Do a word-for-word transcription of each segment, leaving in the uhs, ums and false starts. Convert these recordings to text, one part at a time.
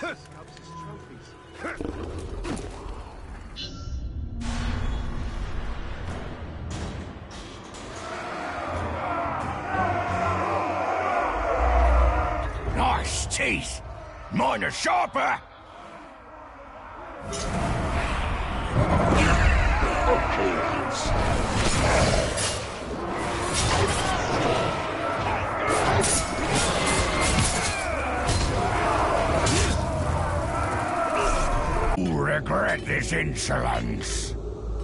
Nice teeth! Mine are sharper! You'll regret this insolence.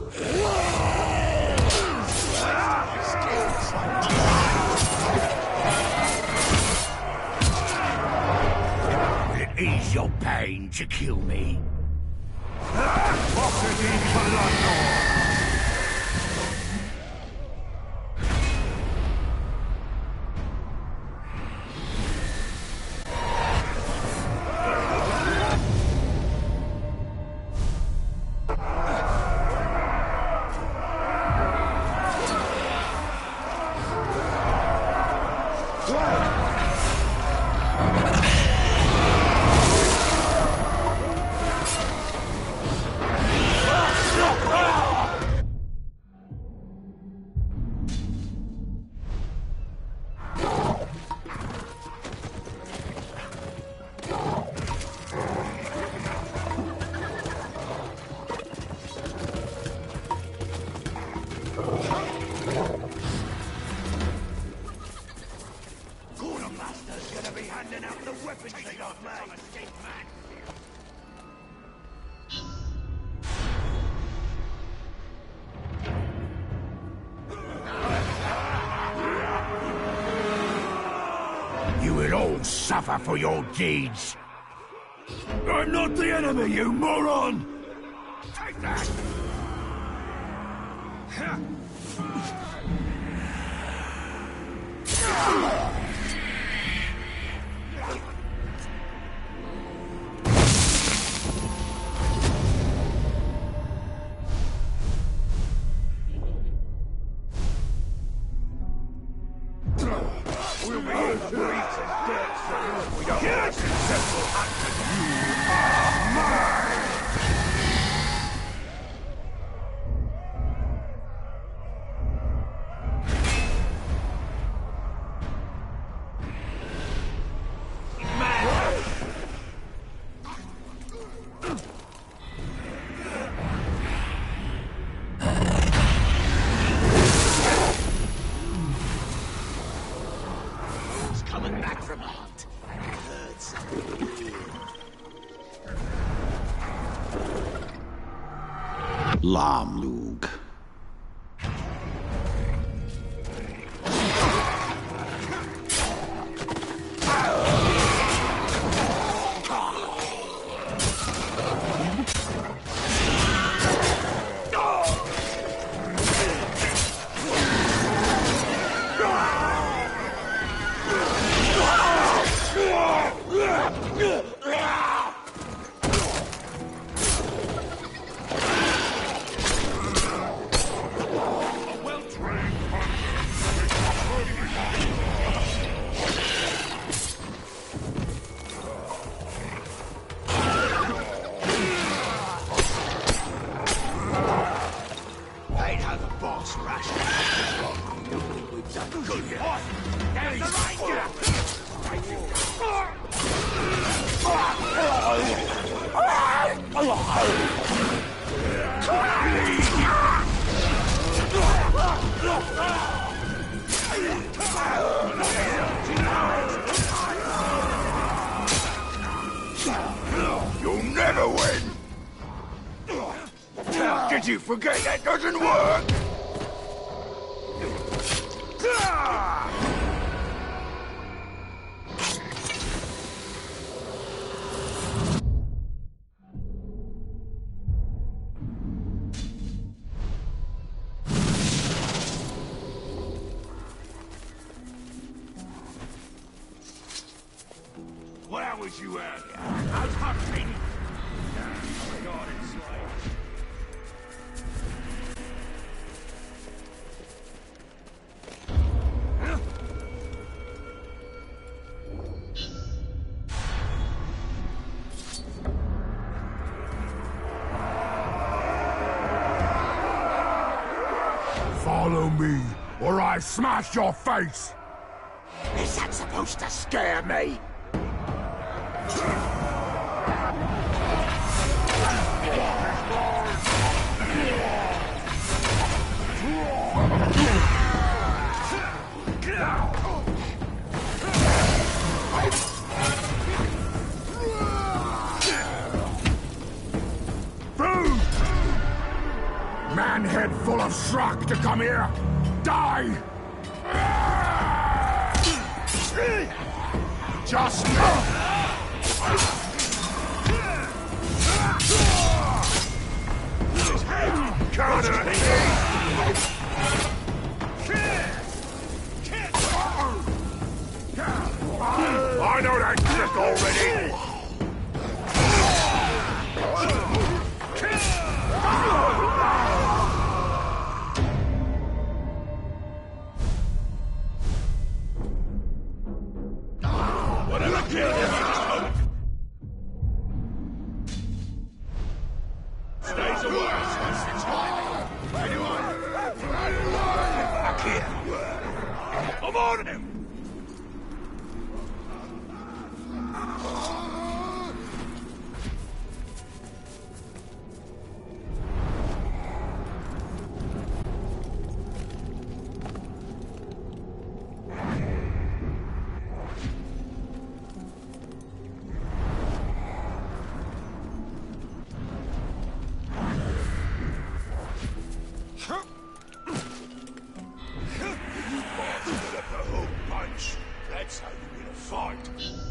Will it ease your pain to kill me? You will all suffer for your deeds. I'm not the enemy, you moron! Take that! We'll be in streets and dirt soon. We don't get successful hunting. You are mine! Lamlug. You'll never win! Did you forget that doesn't work? Where was you earlier? Out hunting? God, it's like... Follow me, or I smash your face! Is that supposed to scare me? Food! Man head full of schrock to come here! Die! Just I know that trick already! Whatever killed him, stays away. Anyone? Back here. I'm on him. That's how you win a fight.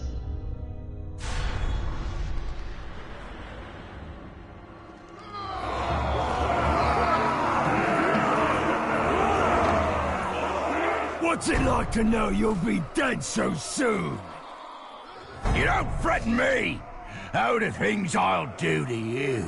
What's it like to know you'll be dead so soon? You don't threaten me! How the things I'll do to you?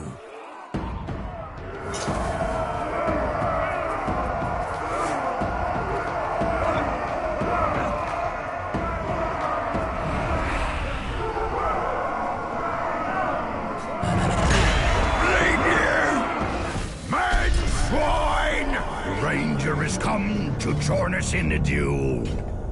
Ranger has come to join us in the duel.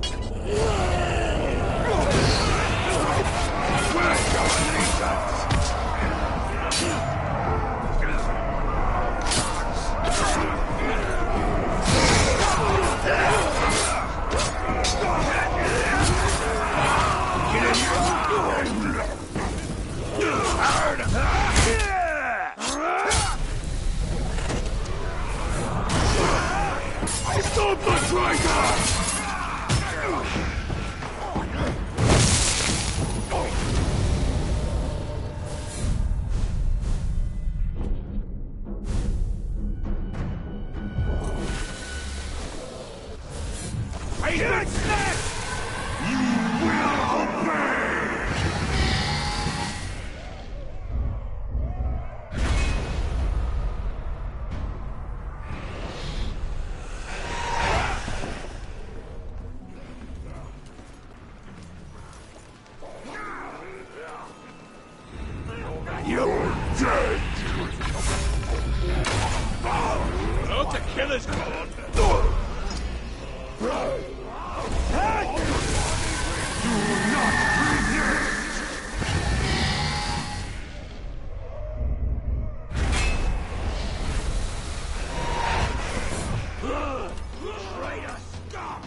Stop the traitor! Hey, that's next! You will obey! You're dead! Oh, the killer's gone! Do not resist! Traitor scum!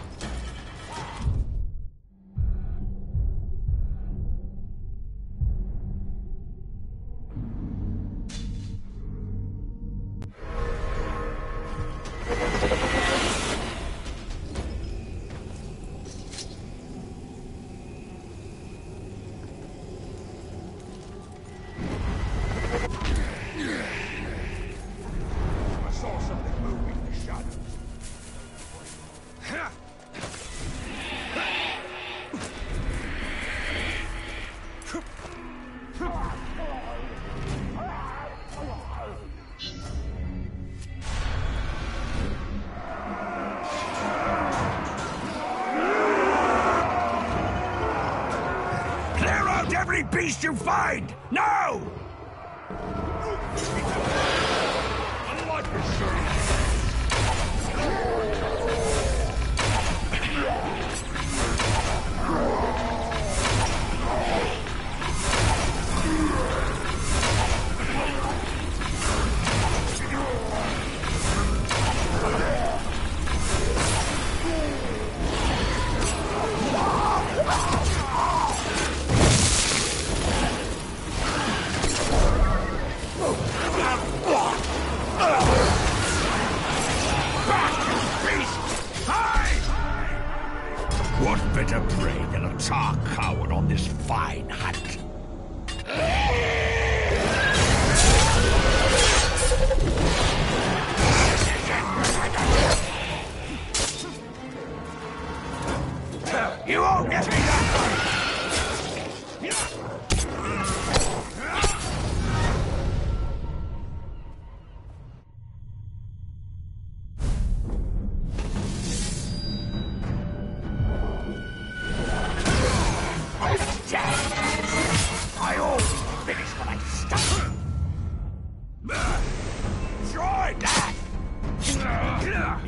Every beast you find! Now! Unlike your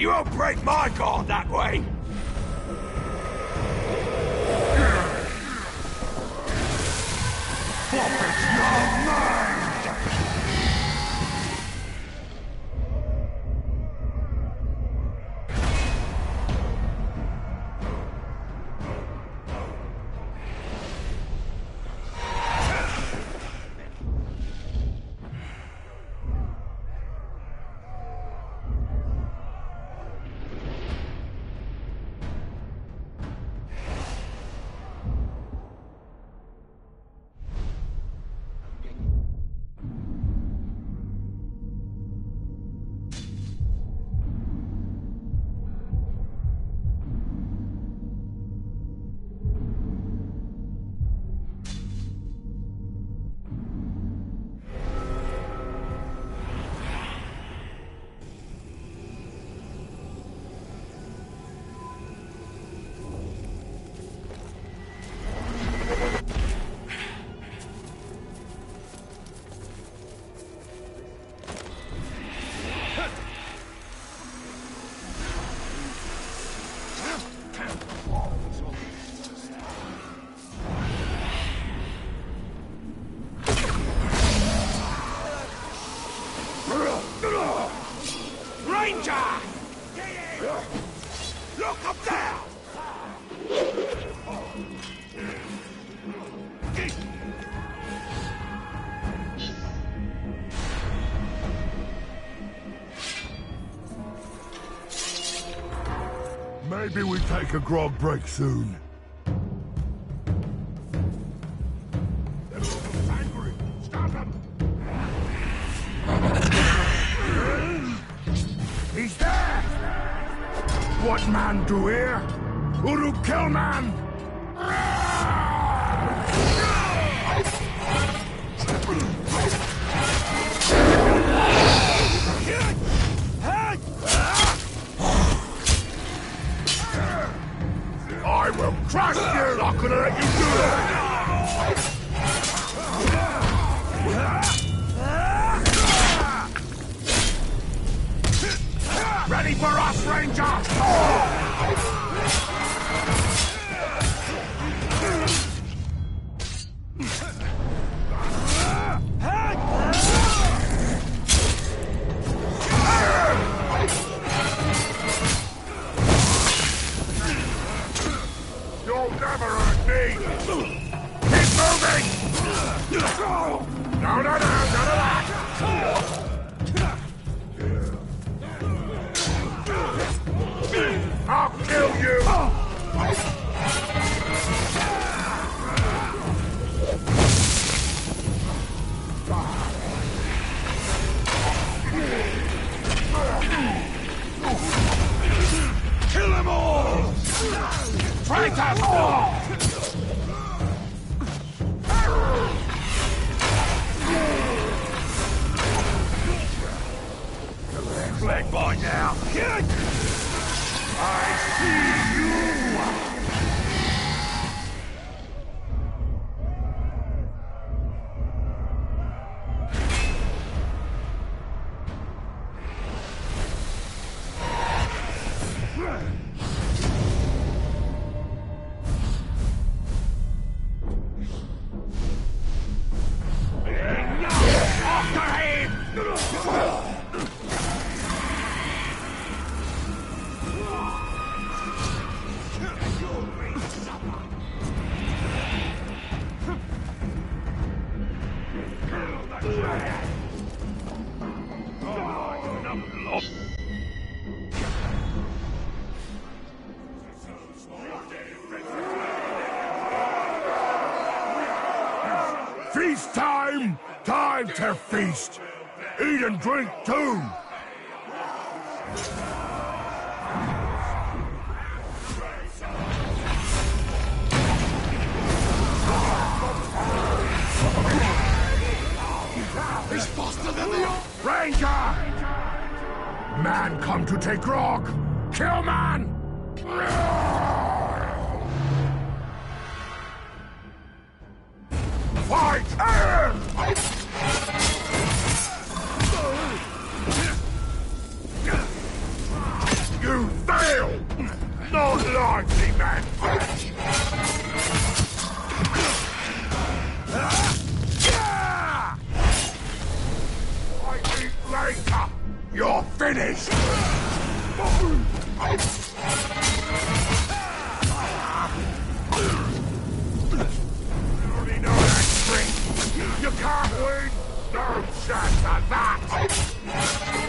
You won't break my guard that way! Puppet your mind! Look up there! Maybe we take a grog break soon. Angry! Stop him! He's there! What man do here? Who do kill man? I will crush you! Not gonna let you do it! Ready for us, Ranger! You'll never hurt me! Keep moving! No, no, no, none of that! I'll kill you! Kill them all! Traitors all! Leg by now! I see you! Feast time! Time to feast! Eat and drink too! He's faster than the old Ranger! Man come to take grog! Kill man! Fight! You're finished! Only know that trick! You can't win! No chance of that!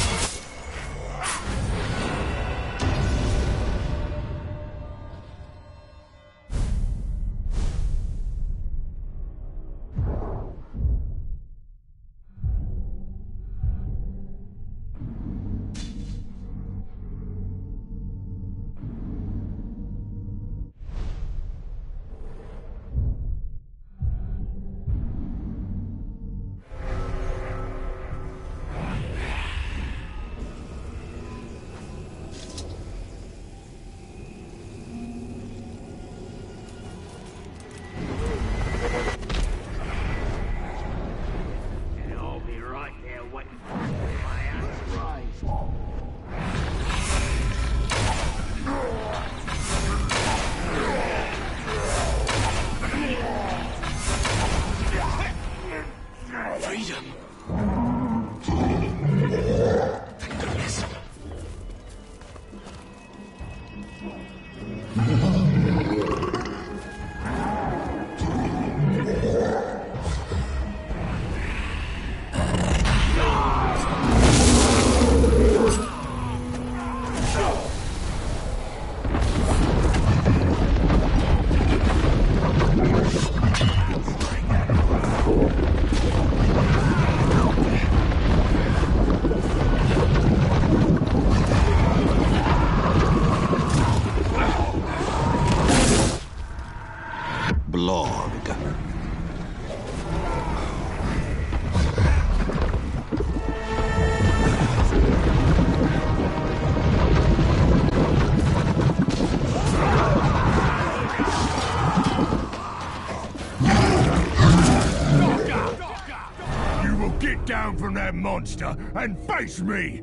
Down from that monster and face me!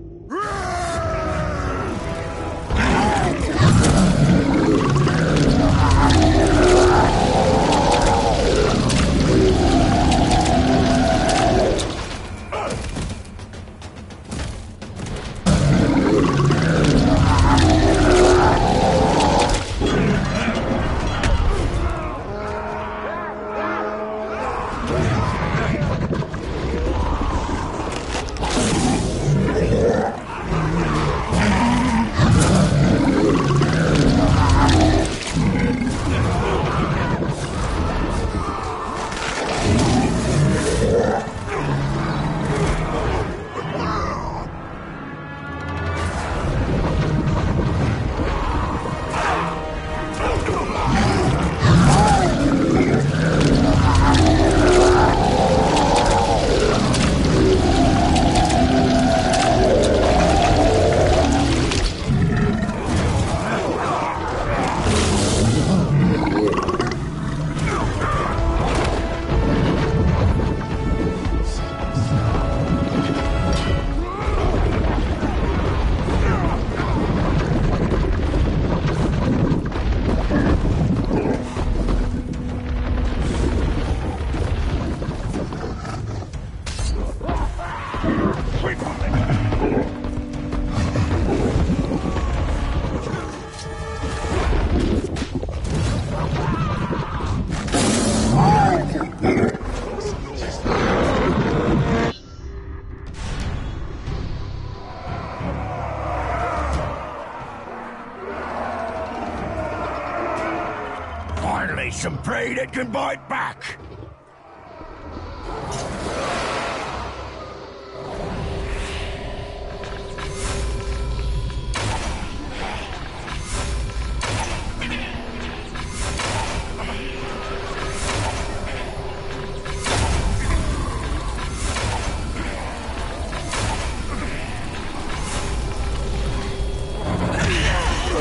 Finally, some prey that can bite back!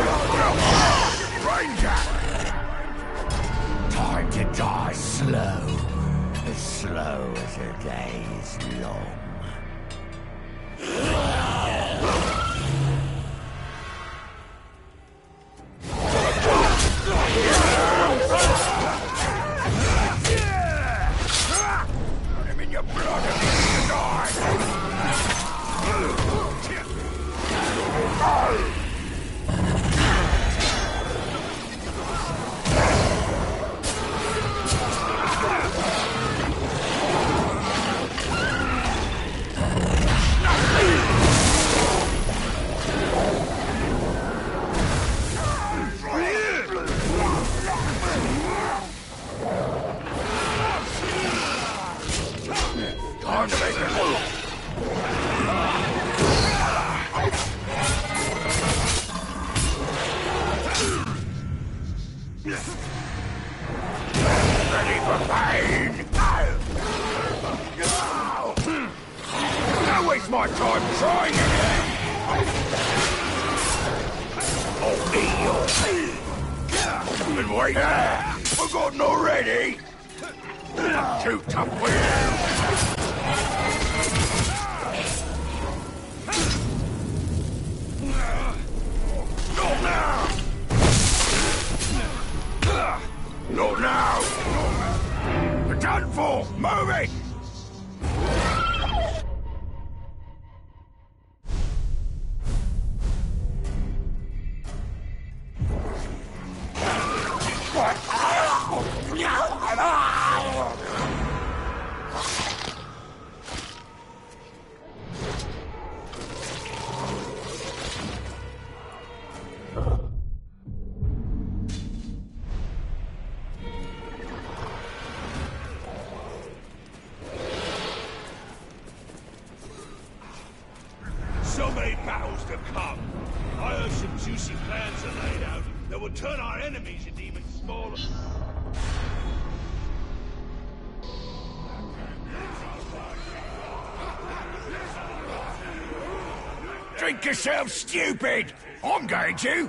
Time to die slow. Time to make a move. Ready for pain! Don't waste my time trying again! Oh, eat your... Been waiting! Forgotten already? Too tough for you! Not now! Not now! We're done for! Move it! So many battles to come. I heard some juicy plans are laid out that will turn our enemies into even smaller. Drink yourself stupid! I'm going to!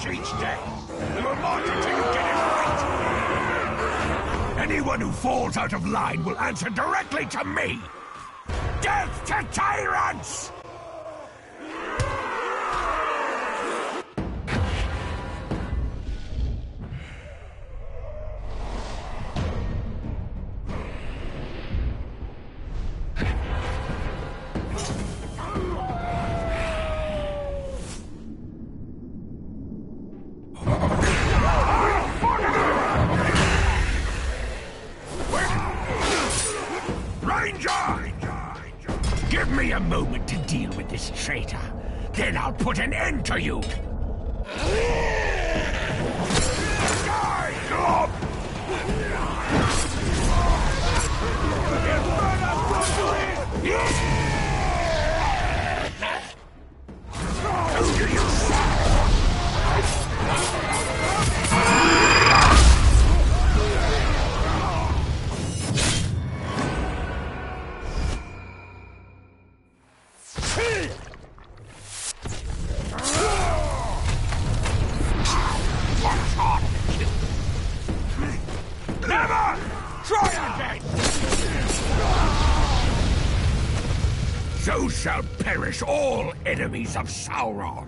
each day. We'll march until you get it right. Anyone who falls out of line will answer directly to me. Death to tyrants! Give me a moment to deal with this traitor. Then I'll put an end to you. Die, Glob! Who do you Never! Try again! So shall perish all enemies of Sauron.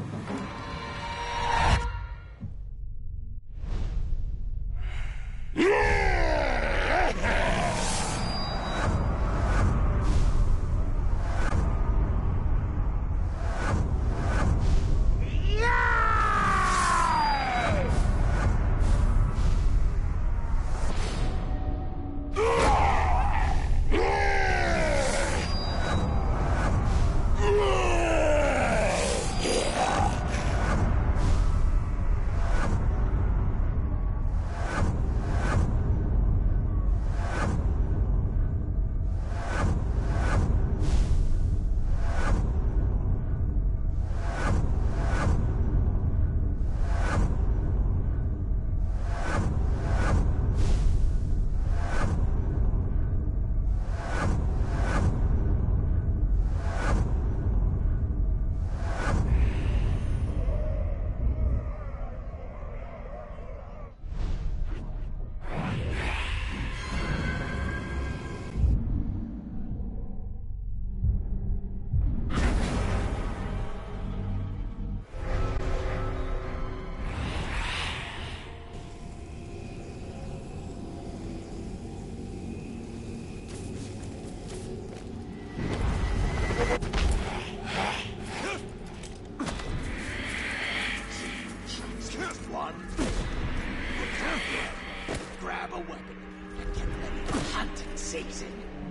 Grab a weapon and get ready for hunting season.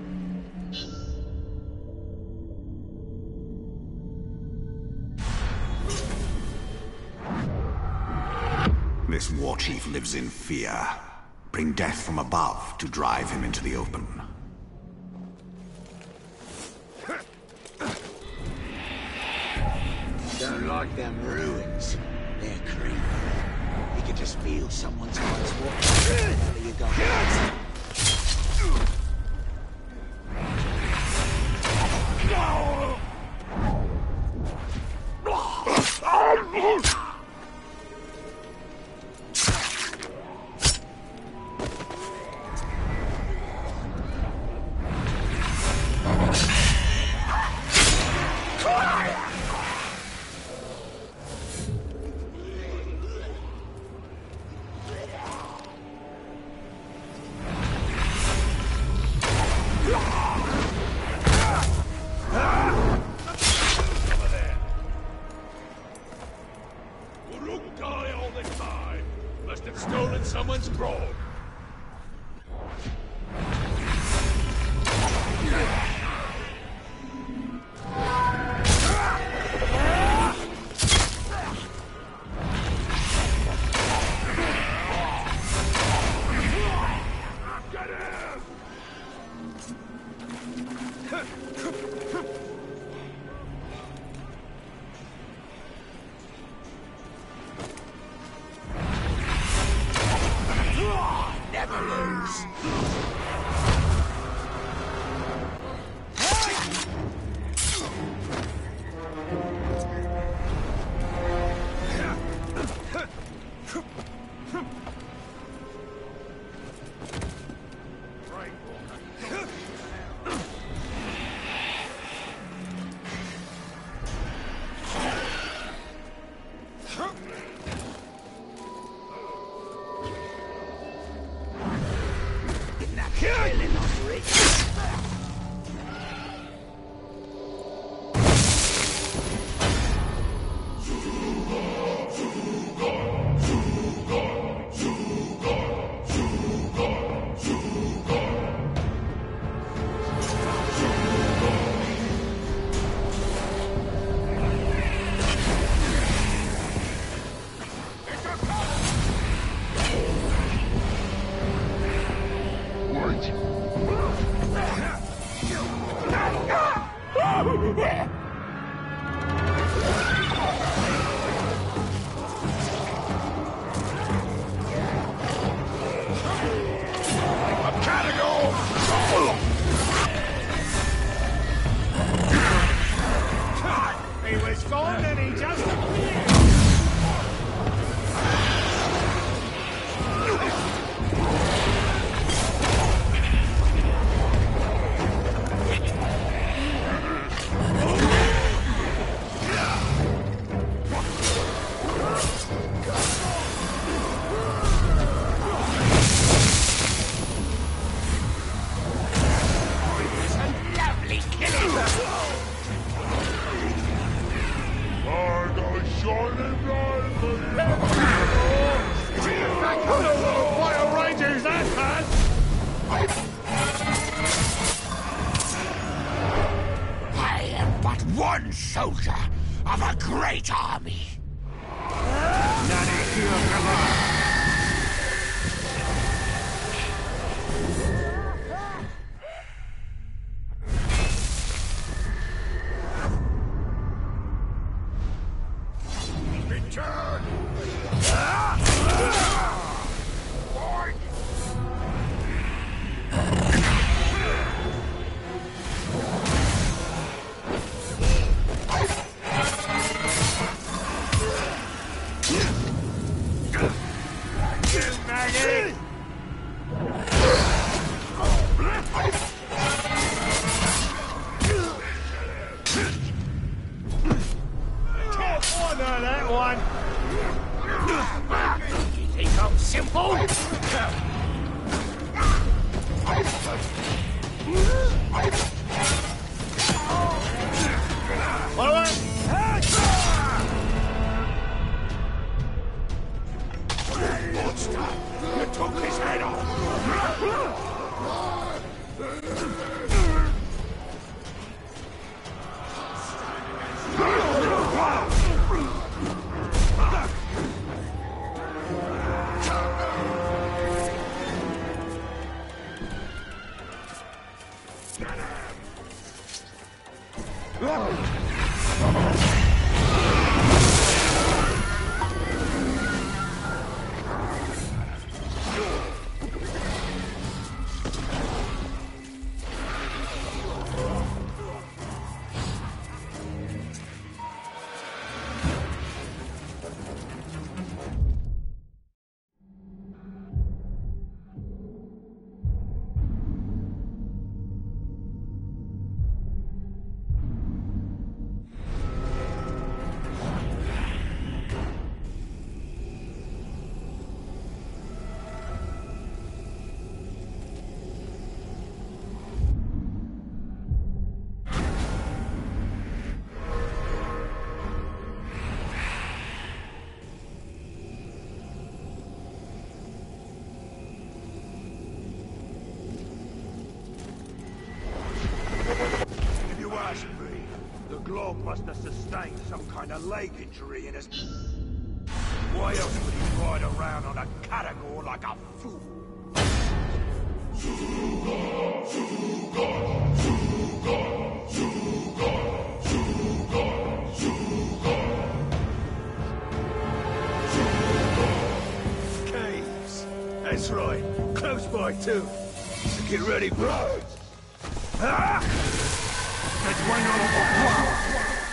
This war chief lives in fear. Bring death from above to drive him into the open. Don't like them ruins. They're creepy. You can just feel someone's eyes watching wherever you go. Stolen someone's grog. one soldier of a great army. Return! Must have sustained some kind of leg injury in his... Why else would he ride around on a category like a fool? Caves. That's right. Close by too. So get ready for it. Ah! That's why not...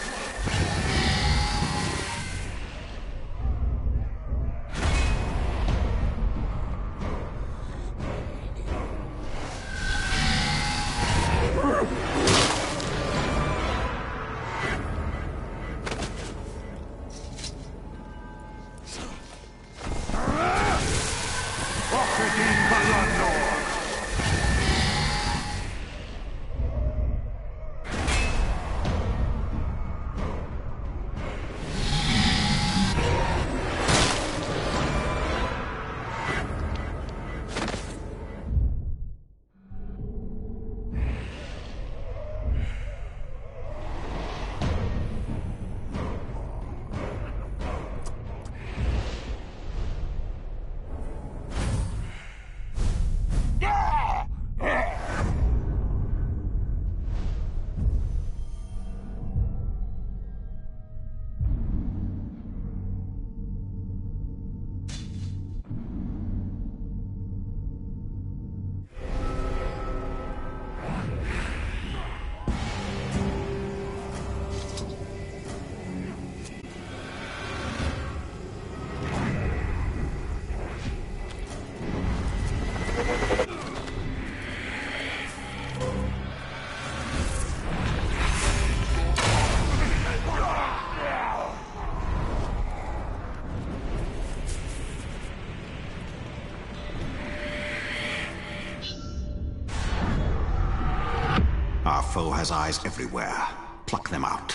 Our foe has eyes everywhere. Pluck them out.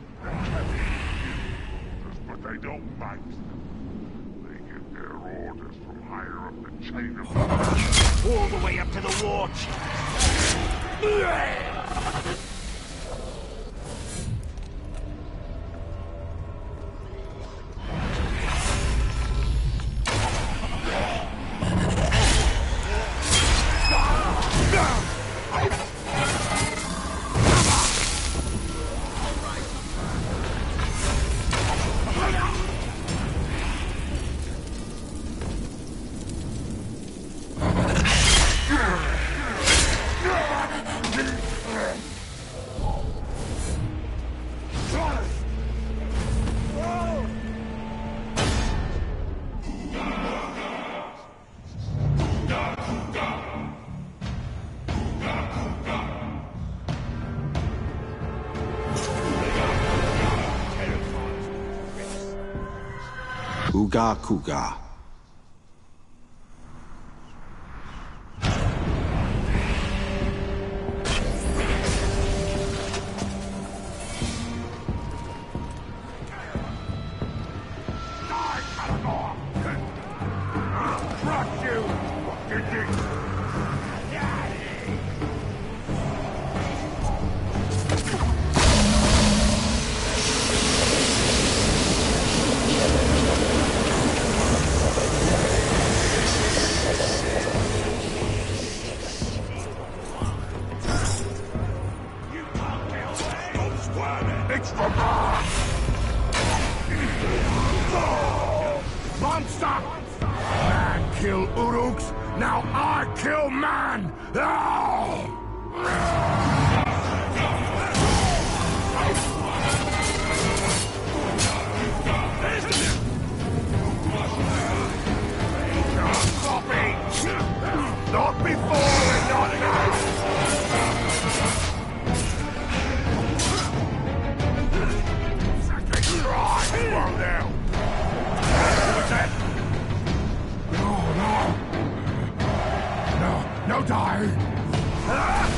But they don't bite. They get their orders. from higher up the chain of... All the way up to the war chief. Uga Kuga. Monster! Man kill Uruks, now I kill man! Not before and not now! Right, well now! What's that? No, no! No, no dying! Ah!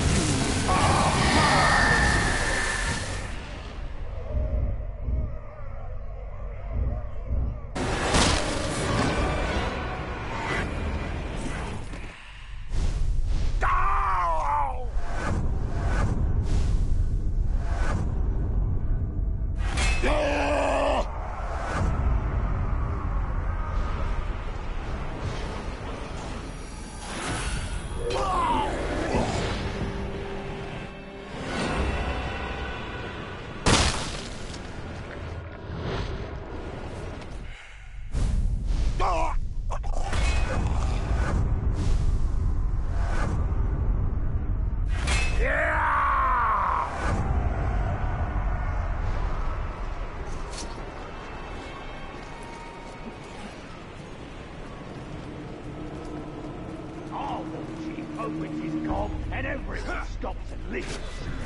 Opens his gob and everyone stops and listens.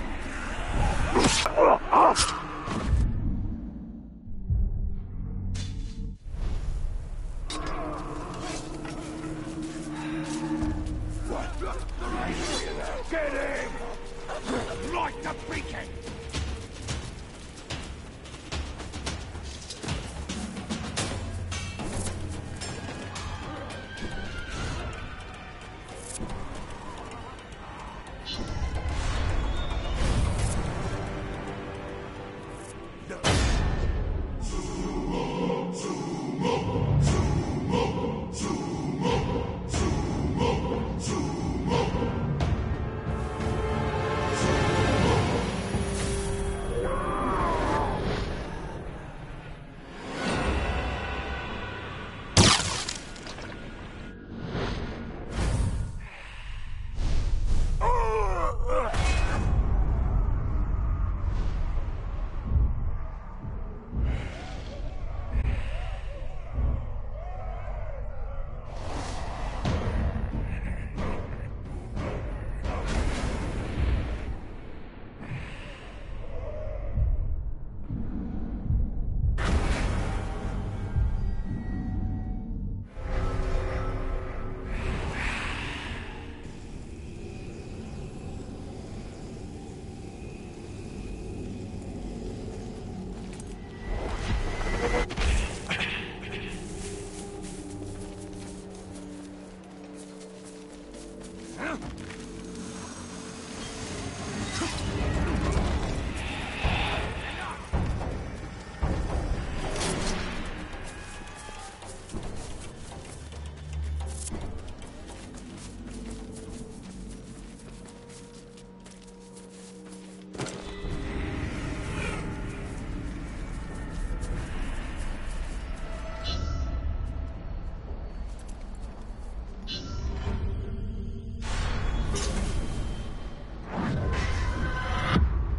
Get him! Light the beacon!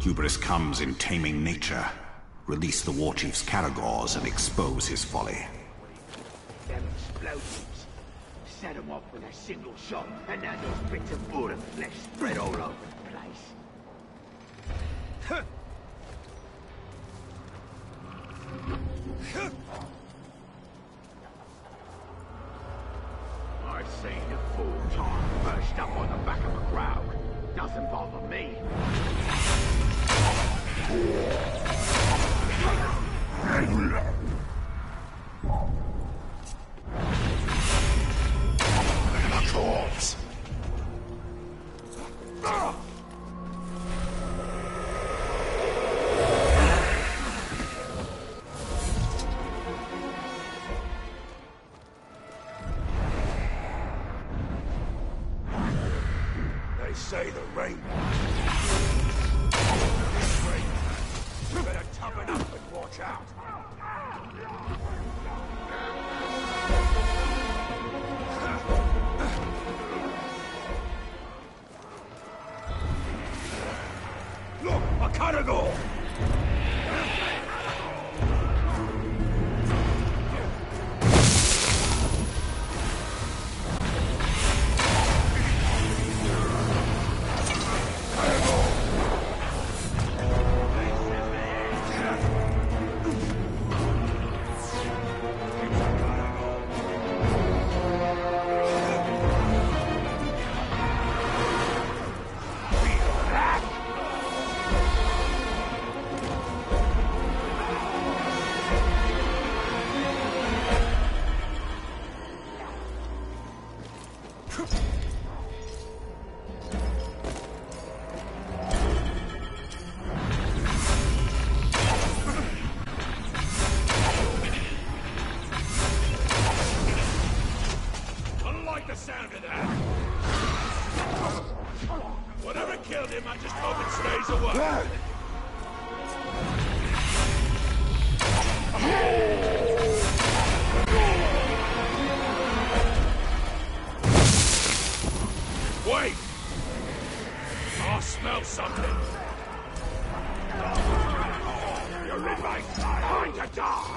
Hubris comes in taming nature. Release the war chief's Caragors and expose his folly. Them explosives. Set them off with a single shot, and now those bits of Border flesh spread all over the place. I've seen the full time burst up on the back of a crowd. Doesn't bother me. A corpse! They say the rain. You better toughen up and watch out. Look, a caragor! The sound of that. Whatever killed him, I just hope it stays away. Wait! I smell something. You're in my time to die.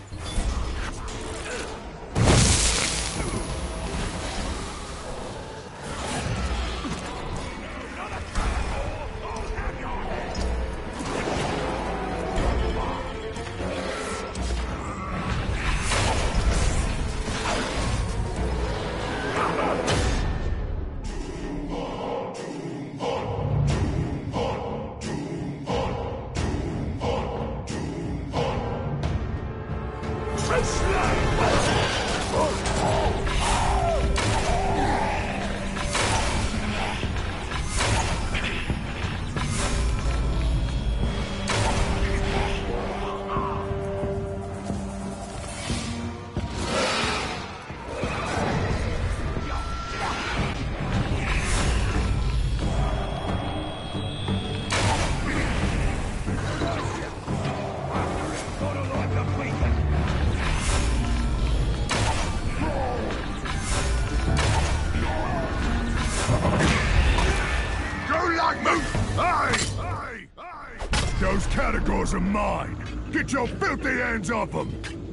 Those Caragors are mine! Get your filthy hands off them!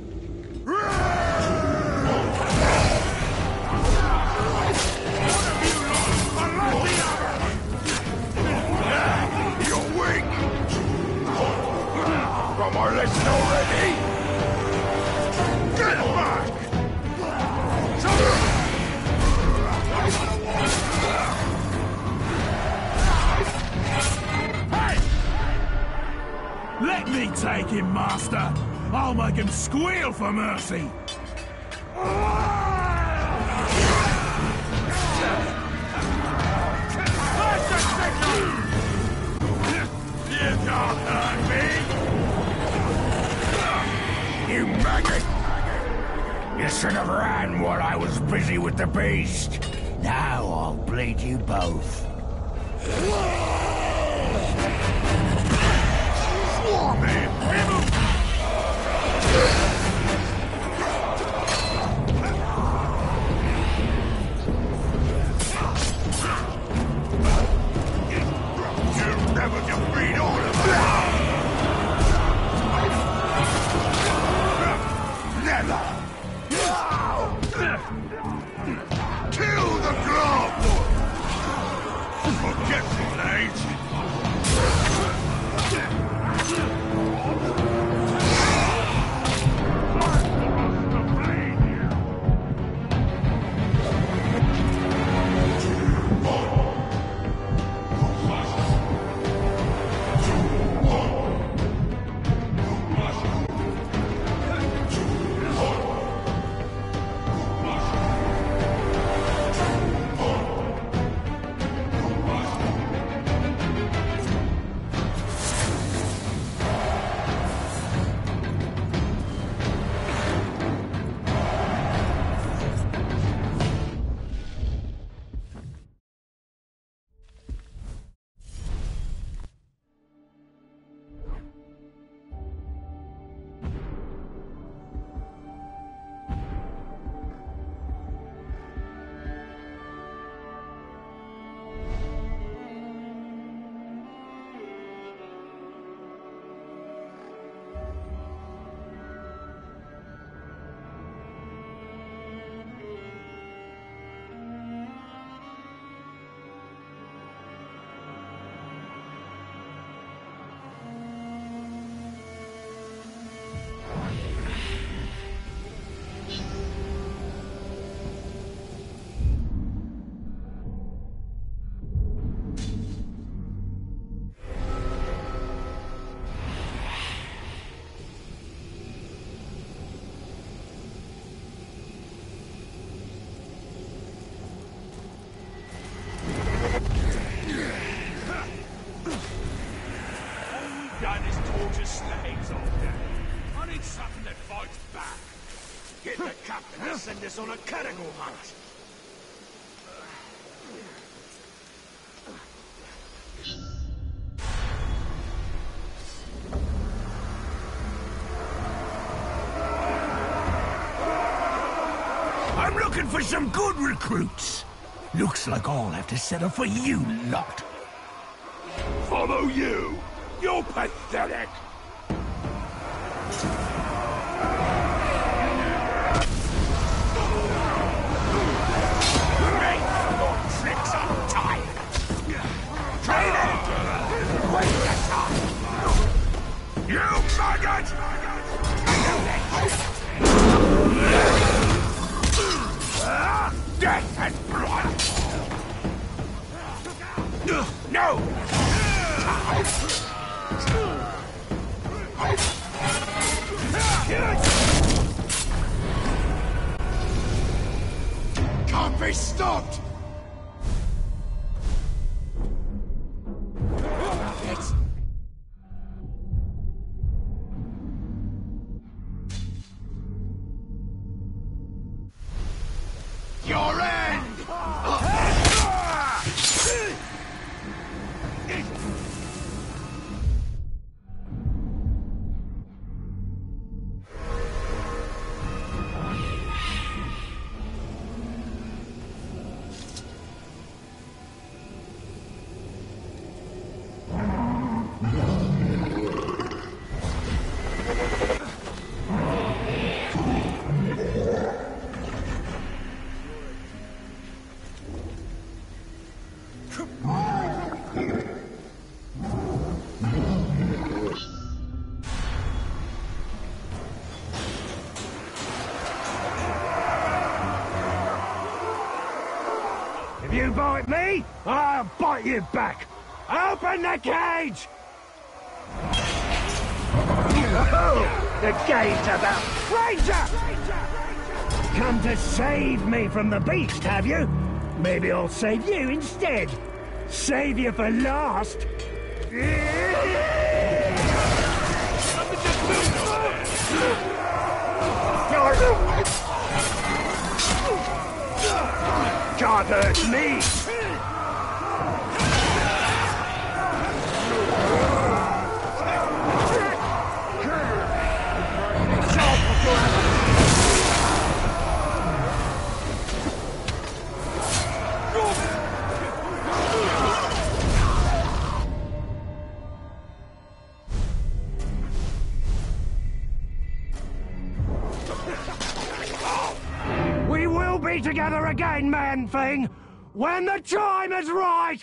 You're weak! From our lesson already? Get back! Let me take him, Master! I'll make him squeal for mercy! You can't hurt me! You maggot! You should have ran while I was busy with the beast. Now I'll bleed you both. You'll never defeat all Kill the glove! Forgetful age! Get the captain to send us on a cargo hunt. I'm looking for some good recruits. Looks like I'll have to settle for you lot. Follow you? You're pathetic. Tricks are tired. Train it! Waste your time! You maggot! Death and blood! No! Can't be stopped! Your end! If you bite me, I'll bite you back. Open the cage! Oh, the game's about... Ranger! Come to save me from the beast, have you? Maybe I'll save you instead. Save you for last. Can't hurt me! We will be together again, man-thing, when the time is right!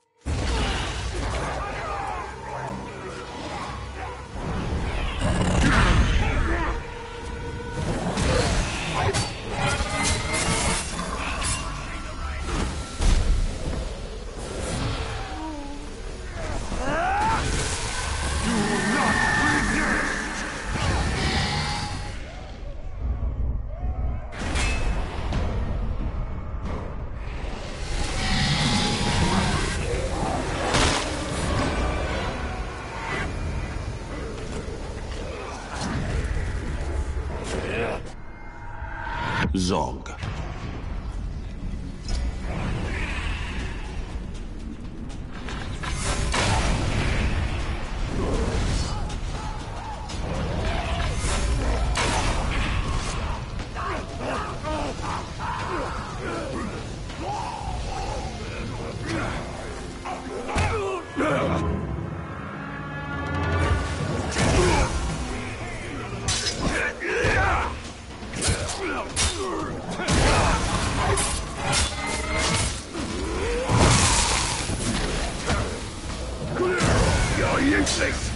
Zog. Useless!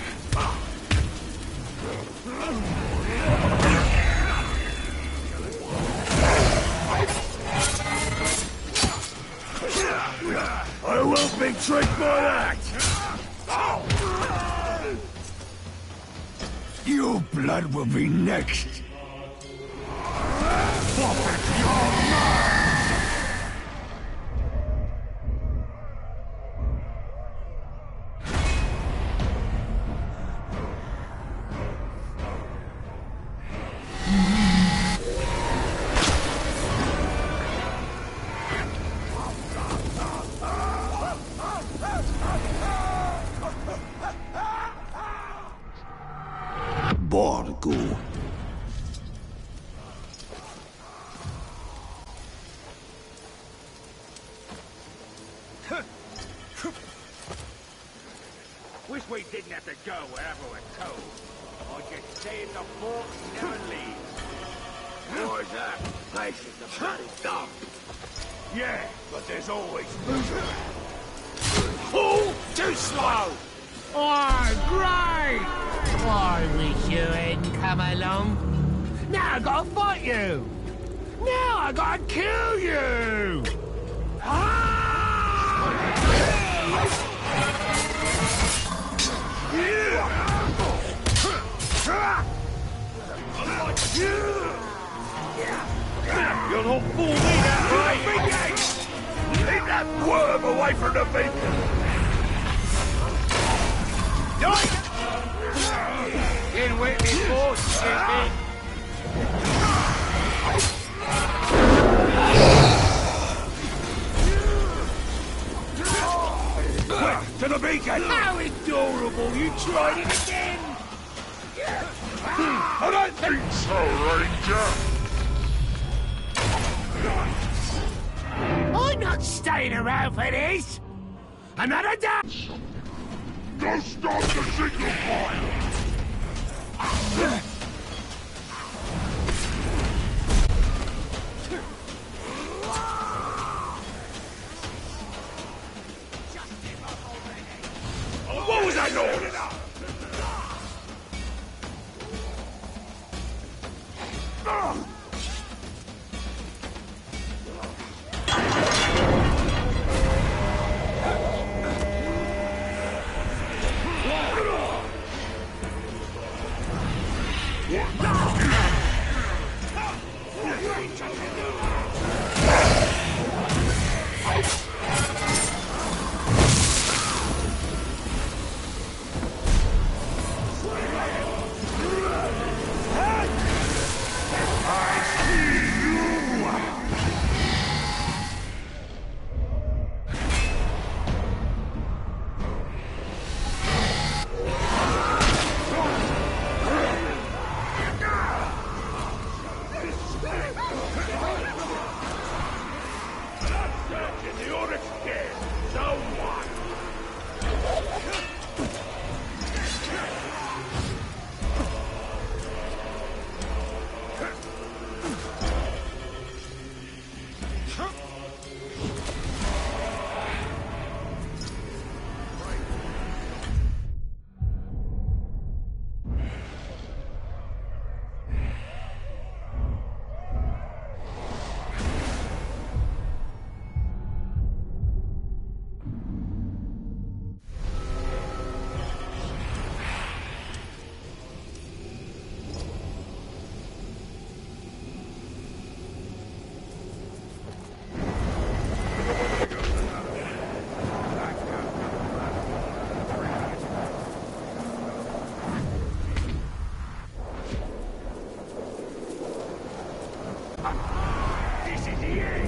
I won't be tricked by that! Your blood will be next! Borgu. Wish we didn't have to go wherever we're told. Or just stay in the fort and never leave. Why's that? Place is the bloody dump. Yeah, but there's always food around. Oh, too slow! Oh, great! I wish you hadn't come along. Now I gotta fight you! Now I gotta kill you! You're not fool me that way! Leave that worm away from the beacon! Didn't wait before, Skippy. Quick, to the beacon! How adorable! You tried it again! I don't think so, Ranger! I'm not staying around for this! Another day! Go stop the signal fire! What was that noise? This is the end.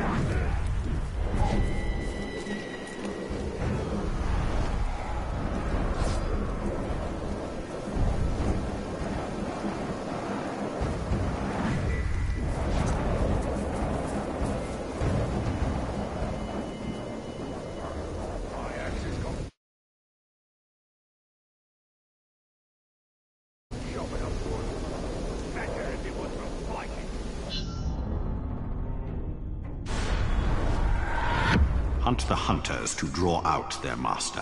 Hunt the hunters to draw out their master.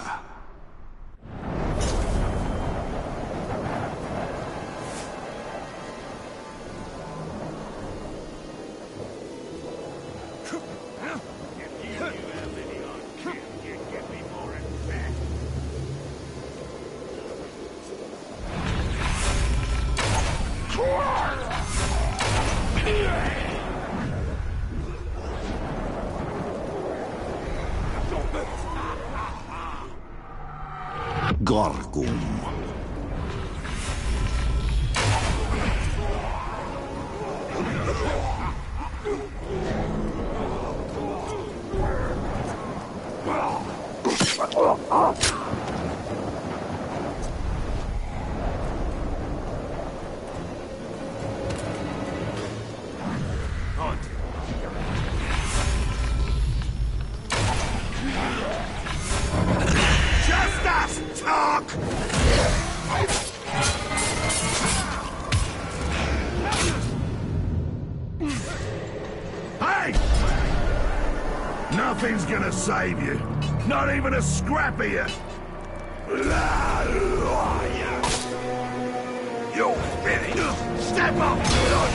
Gorgum. Nothing's gonna save you. Not even a scrap of you. You're finished. Step up, blood.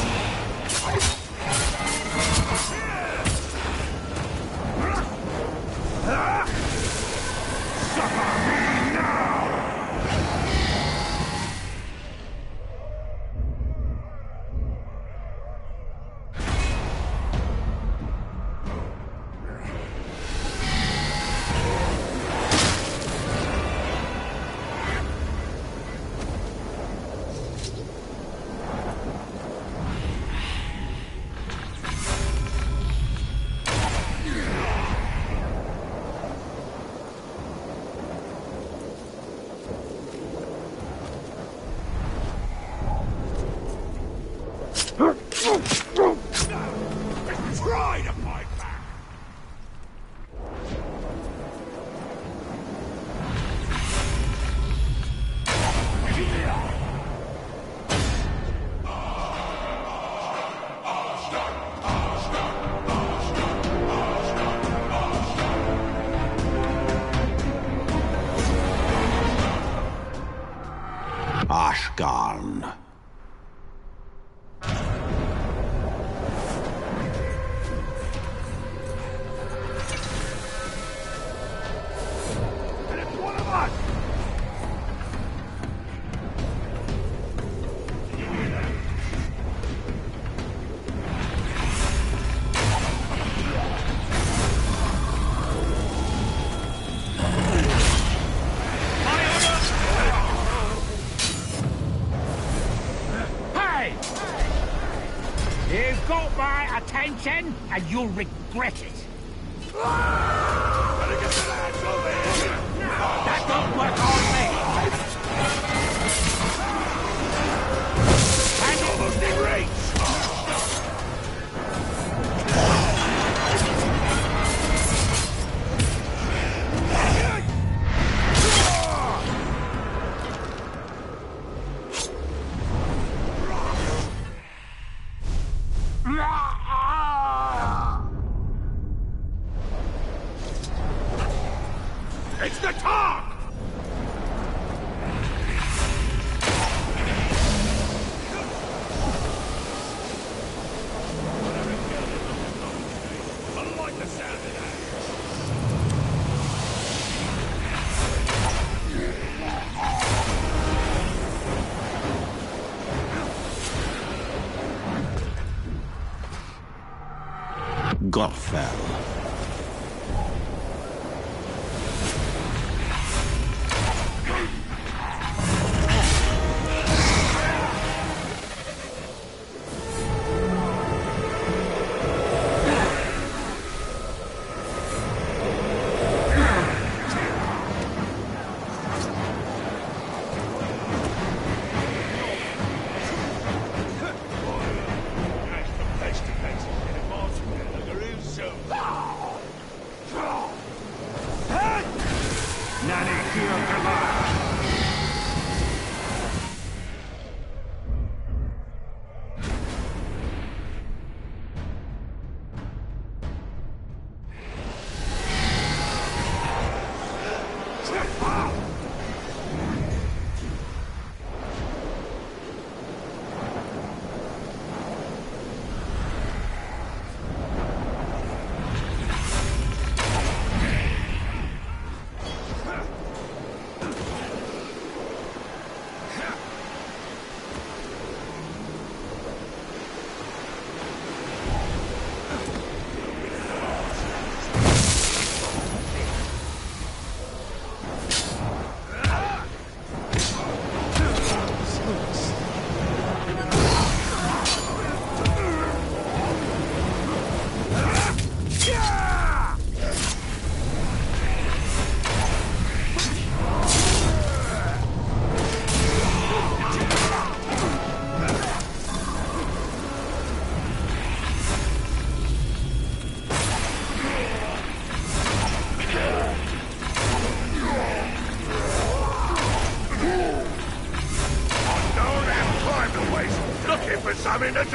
Suffer me now! Try to fight back! Ashgarn. You've got my attention, and you'll regret it. Better get the lads over here! That don't work on me. And almost in reach! It's the talk! I like the sound of that. Gorfel.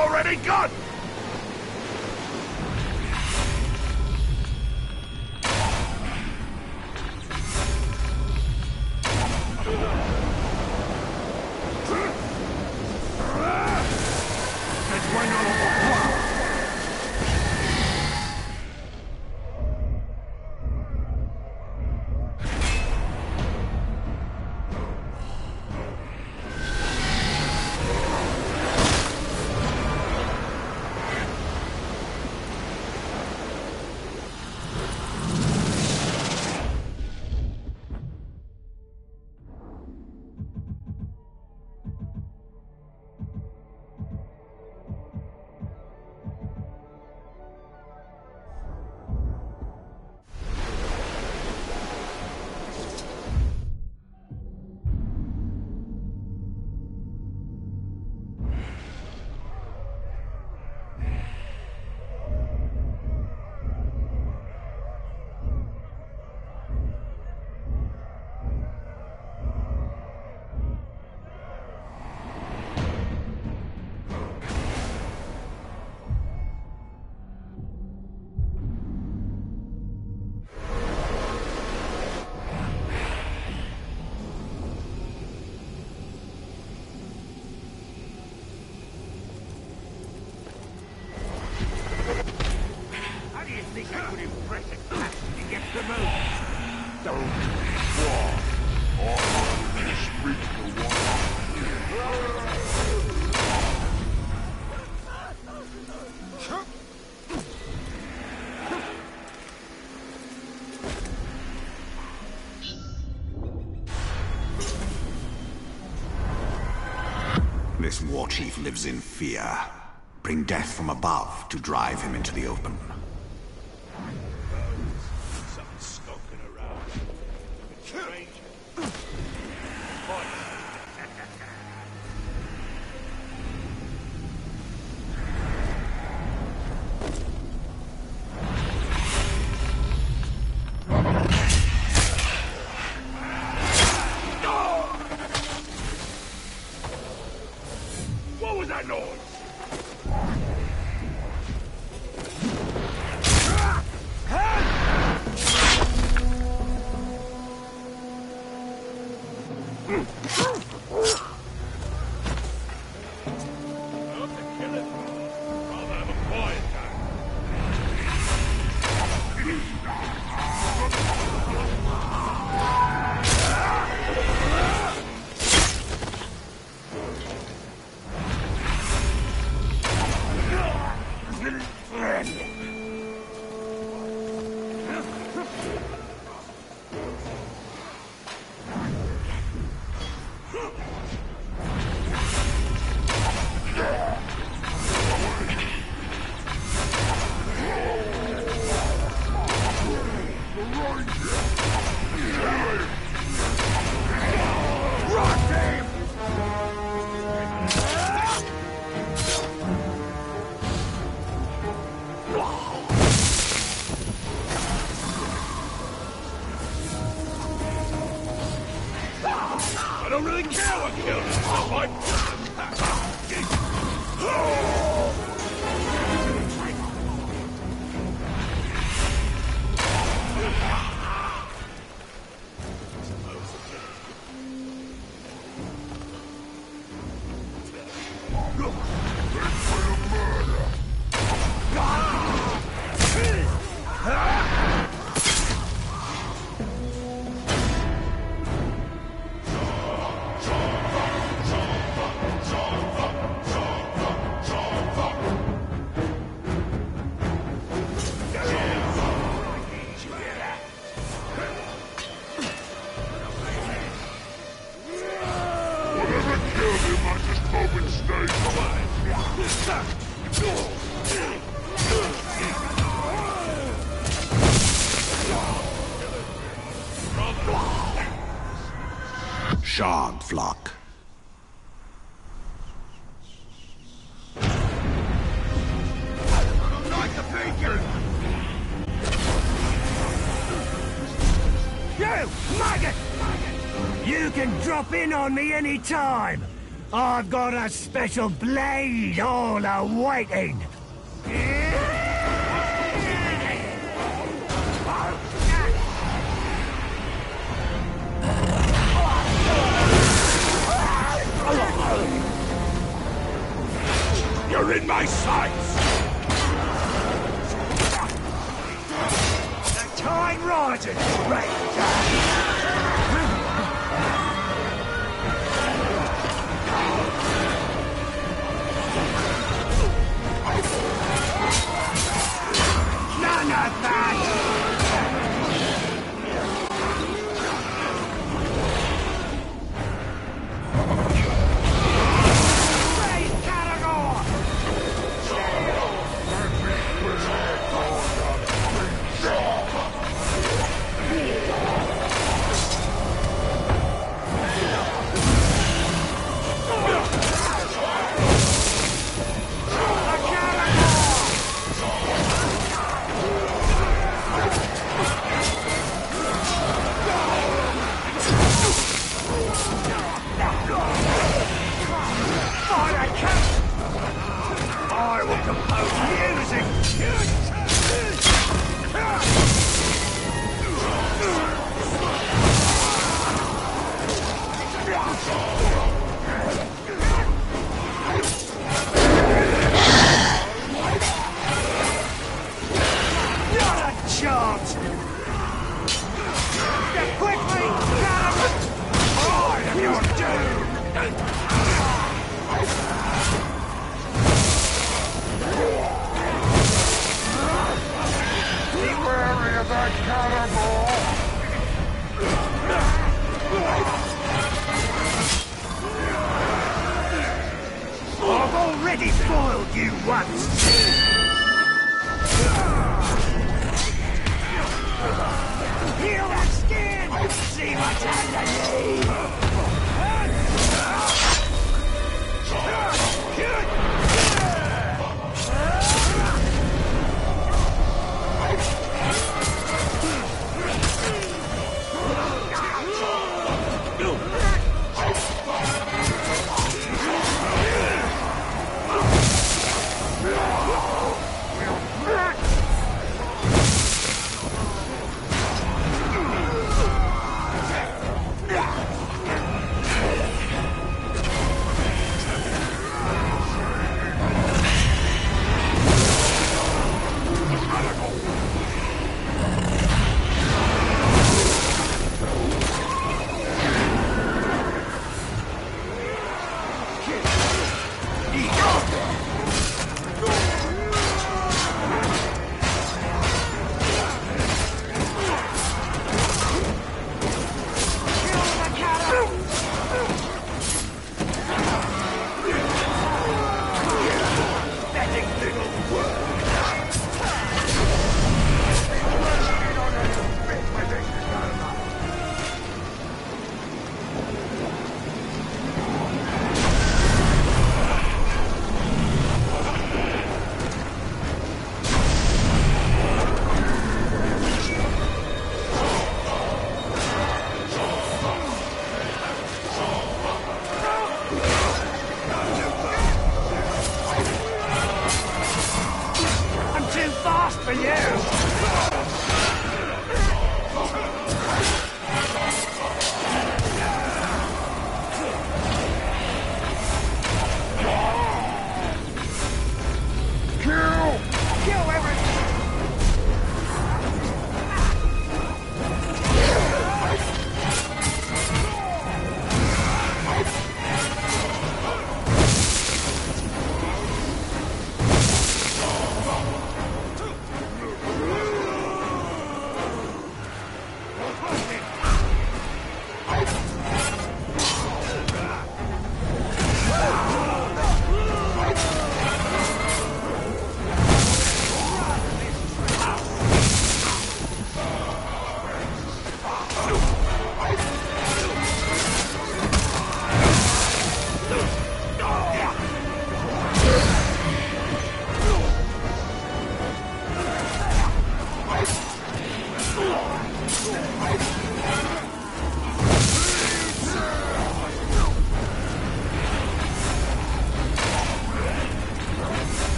already got! This war chief lives in fear. Bring death from above to drive him into the open. Something's skulking around. Strange. What was that noise? I don't really care what killed him. Shard flock. You, maggot! You can drop in on me any time. I've got a special blade all awaiting. You're in my sights! The tide rises, Ranger! None of that! I will compose music! Not a chance! Get quickly! I am your doom! That cannibal! I've already foiled you once! Heal that skin! See what's underneath! For you! Kill! Kill everything!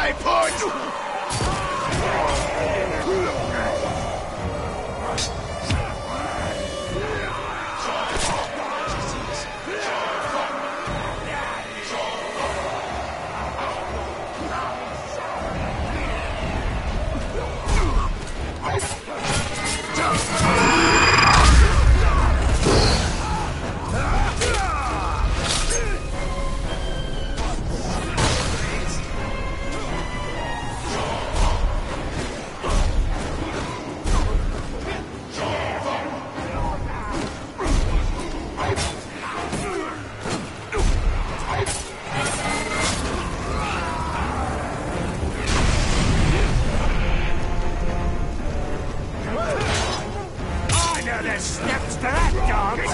Stay put! Steps to that dance!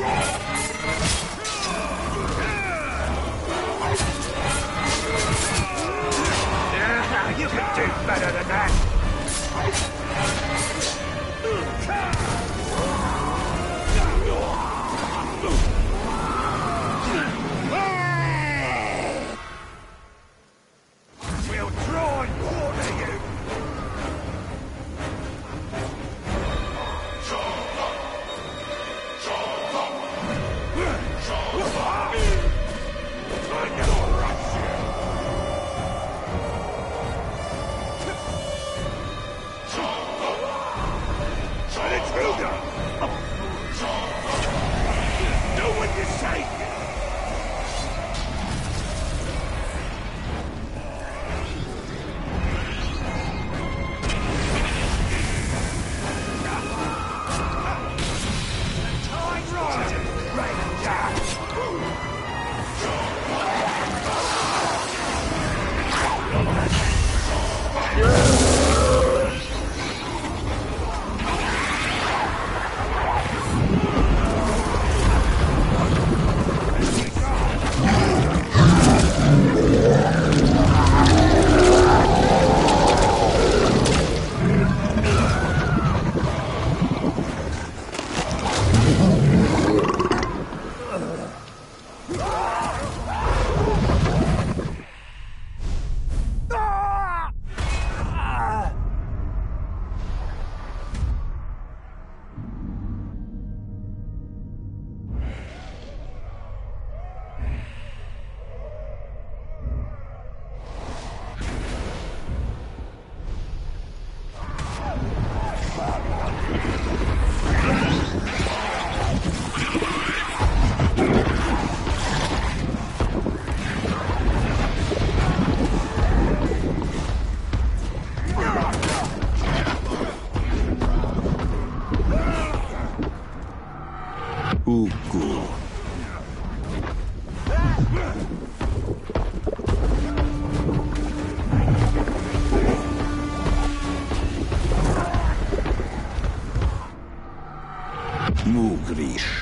Yeah, you can do better than that! We'll draw and quarter you! Uku. Mugrish.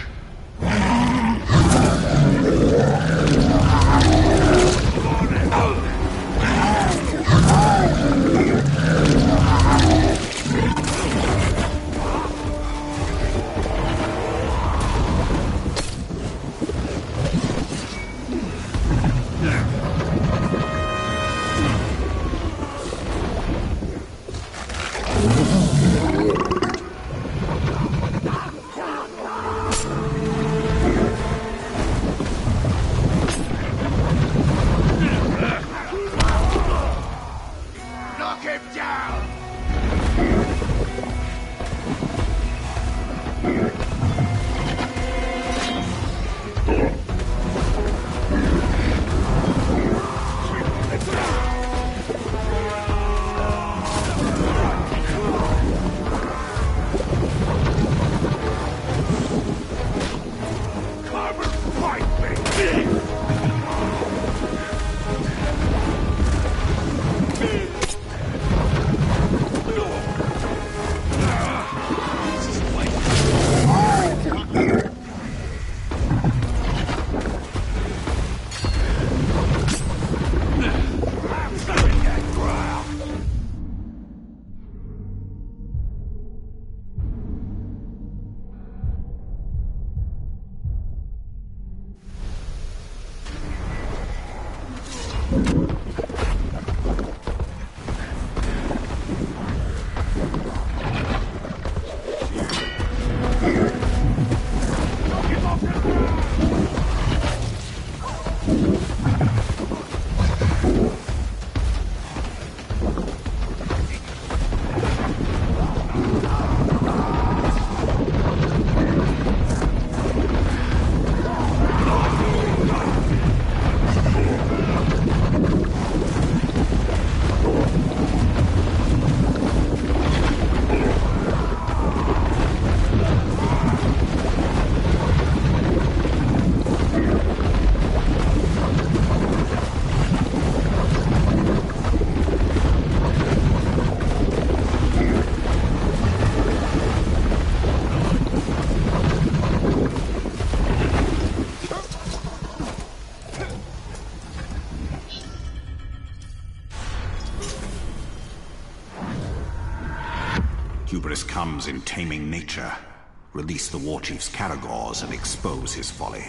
Hubris comes in taming nature. Release the war chief's Caragors and expose his folly.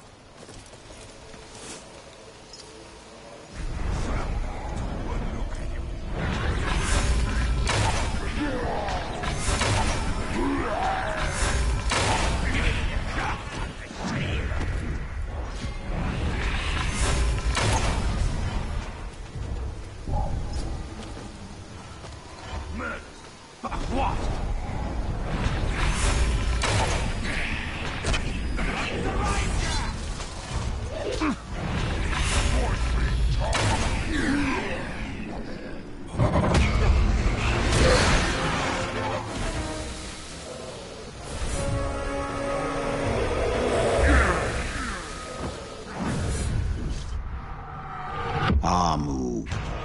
Amu.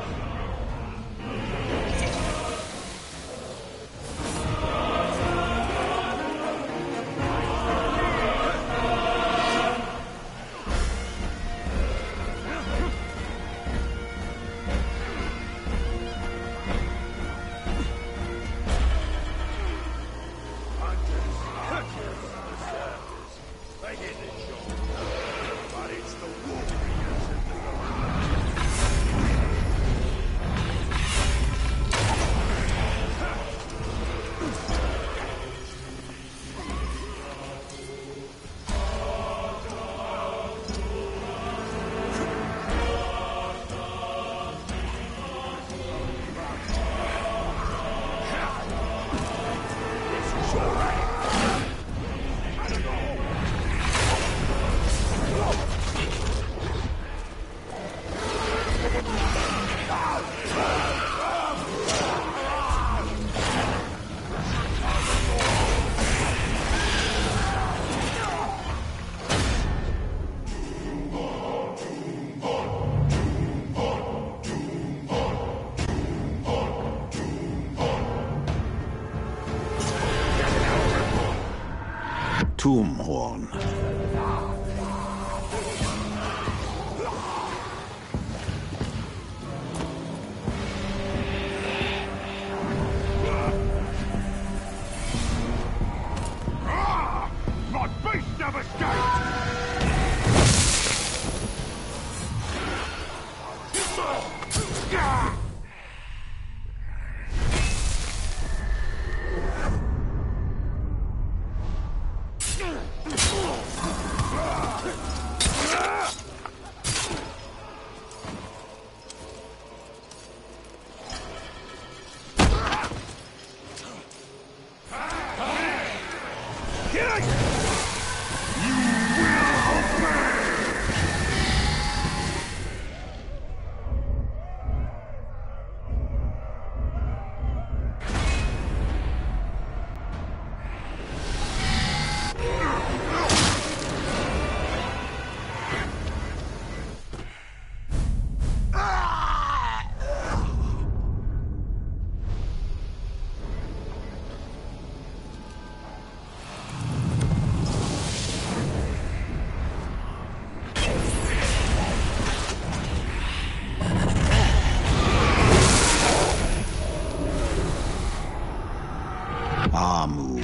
Tombhorn. Ah! My beast never escaped! Amu.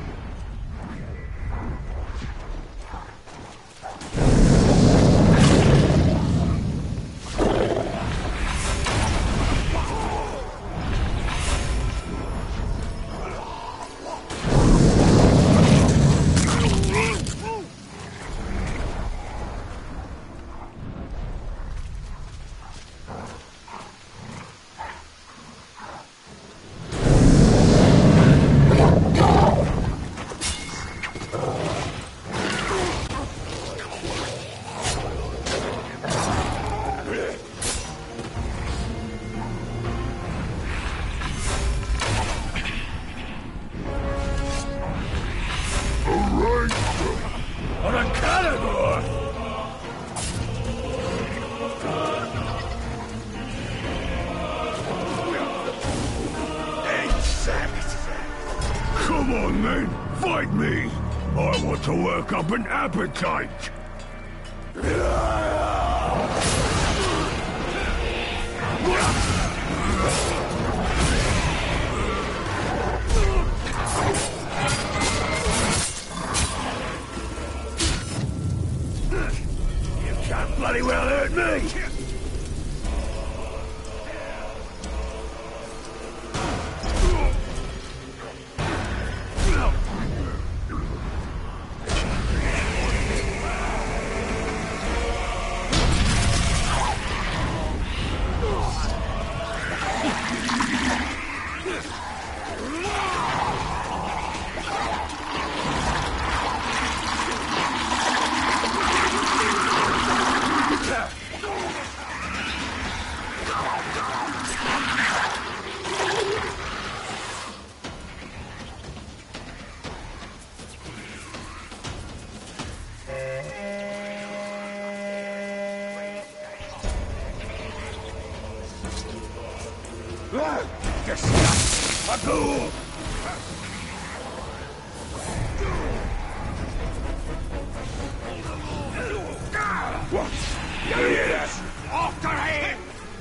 On a Caragor! Come on, then! Fight me! I want to work up an appetite! bloody well hurt me! Disgust! A ghoul! What? You hear this? After him!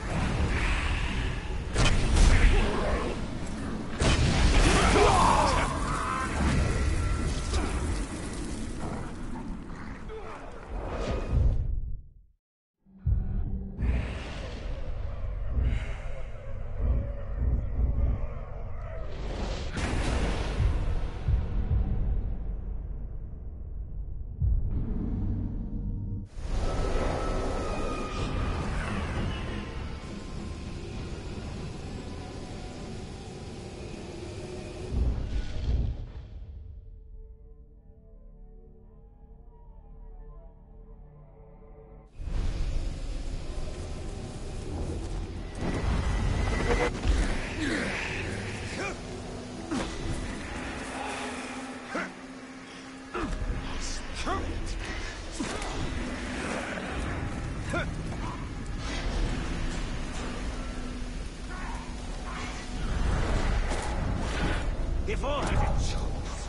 If I had a choice,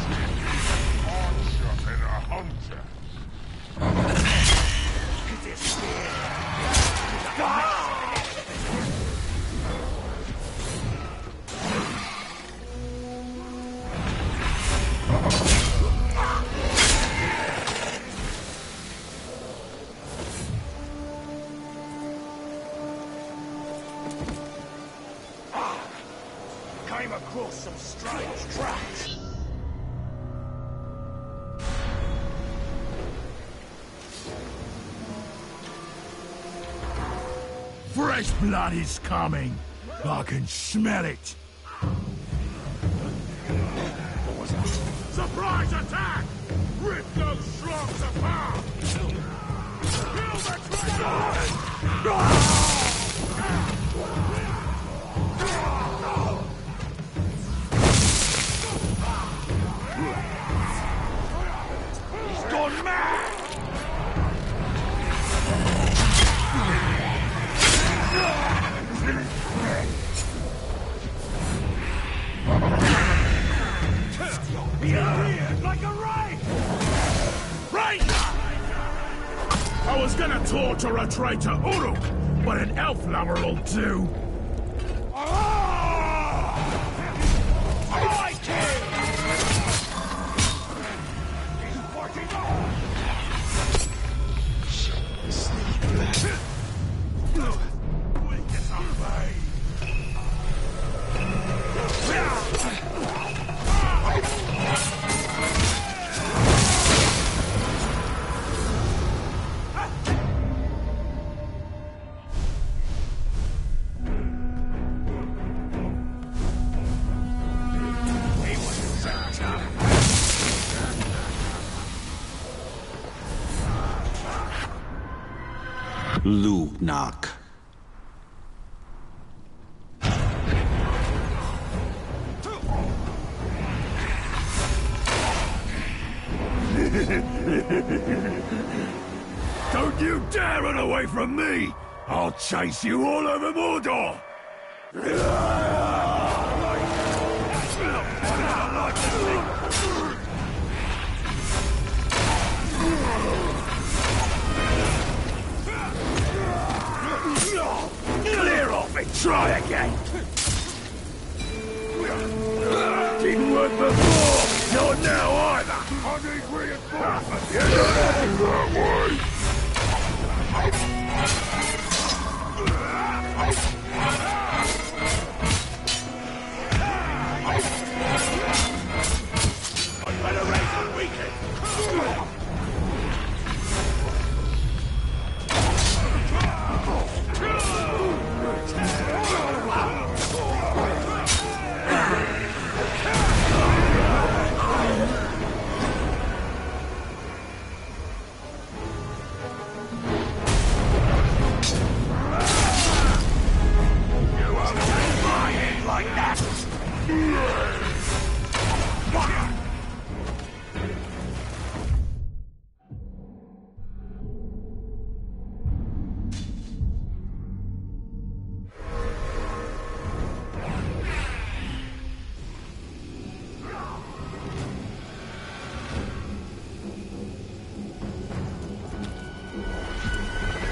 Archer and a hunter. it is fear. Came across some strange tracks. Fresh blood is coming. I can smell it. Surprise attack! Rip those slobs apart! Kill the traitor! He's gone mad! Like a ray! Right! I was gonna torture a traitor Uruk, but an elf lover will do. I kill! He's fighting on! Weak as a blade! Lubnak. Don't you dare run away from me! I'll chase you all over Mordor! Clear off and try again! Didn't work before, not now either! I need reinforcements! You're not acting that way!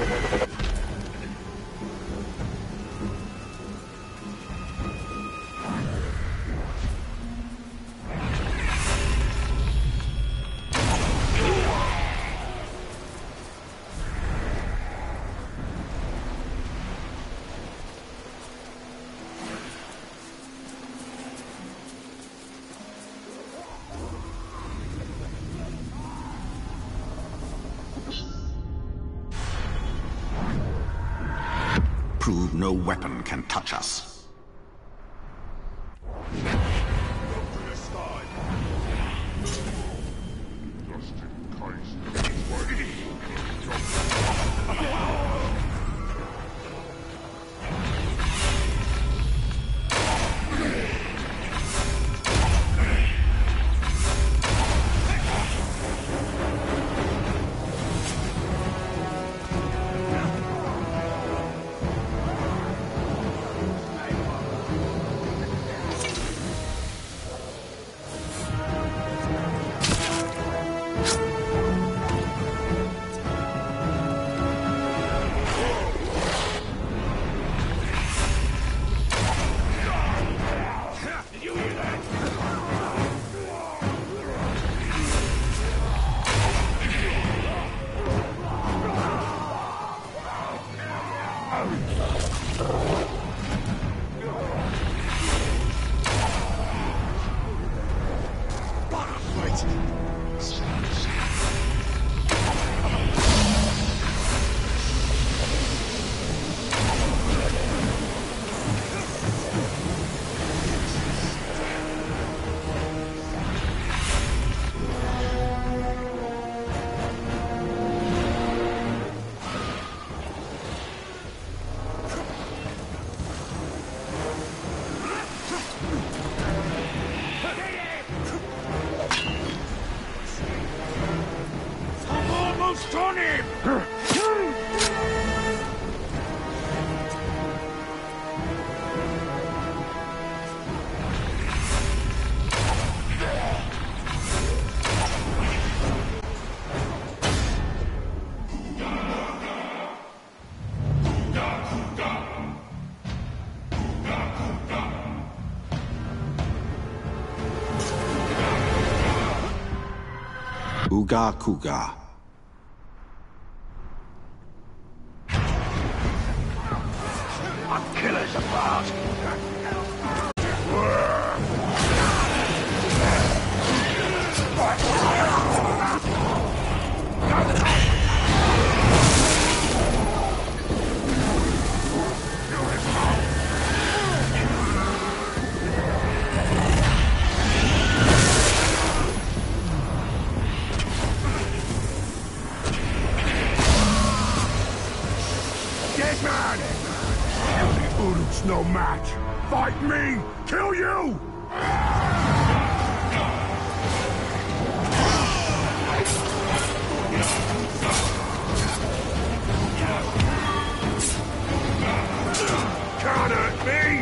Prove no weapon can touch us. Uga Kuga. A killer's about. Uruk's no match. Fight me, kill you! Can't hurt me!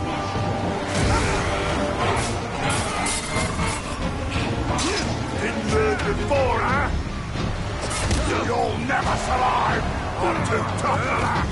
Didn't learn before, huh? You'll never survive! I'm too tough for that!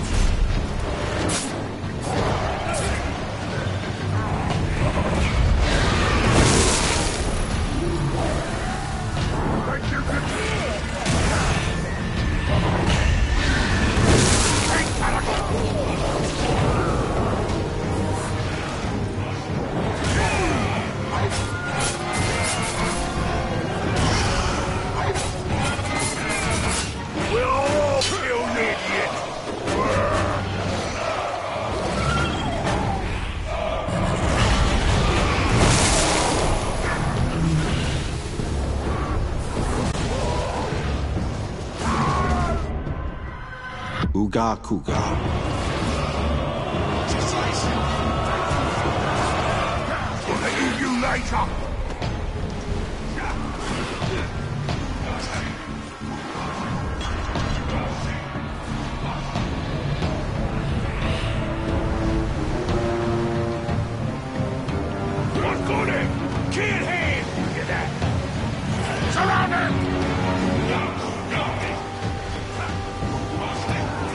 Uga Kuga. I'll eat you later! One got him! Kill him! Get that! Surround him!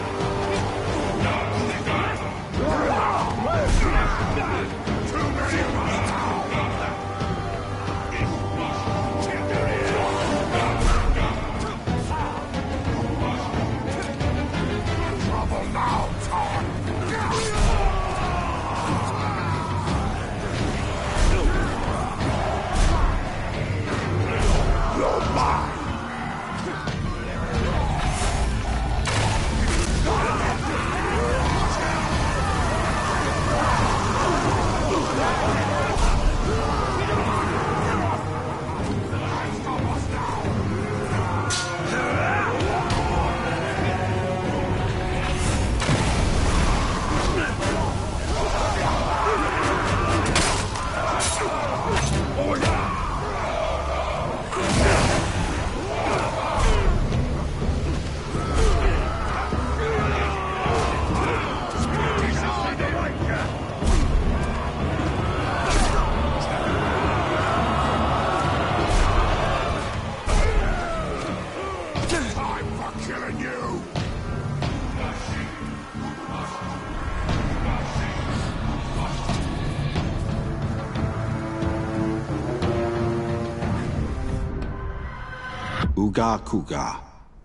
Uga Kuga.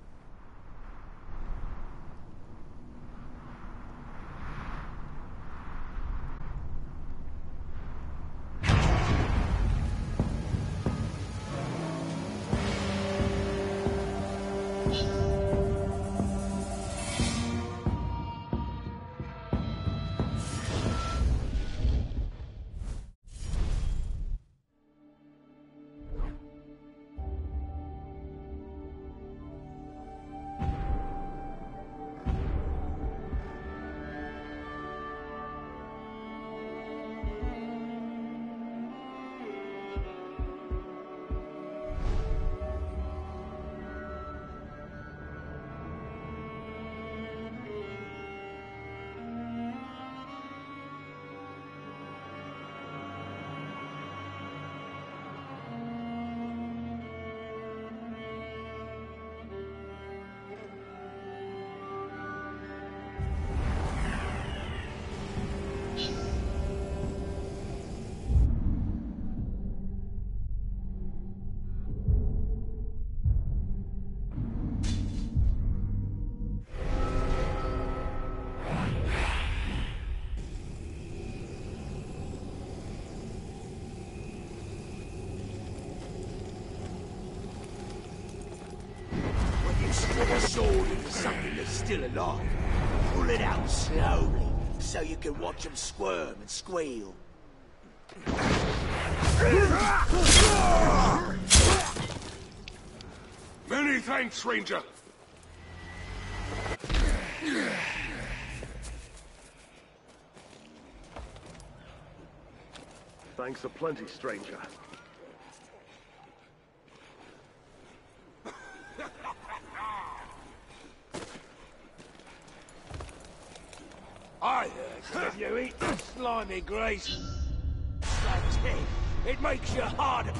Stick a sword into something that's still alive. Pull it out slowly, so you can watch them squirm and squeal. Many thanks, stranger. Thanks a plenty, stranger. I heard that if you eat the slimy grace like head, it makes you harder.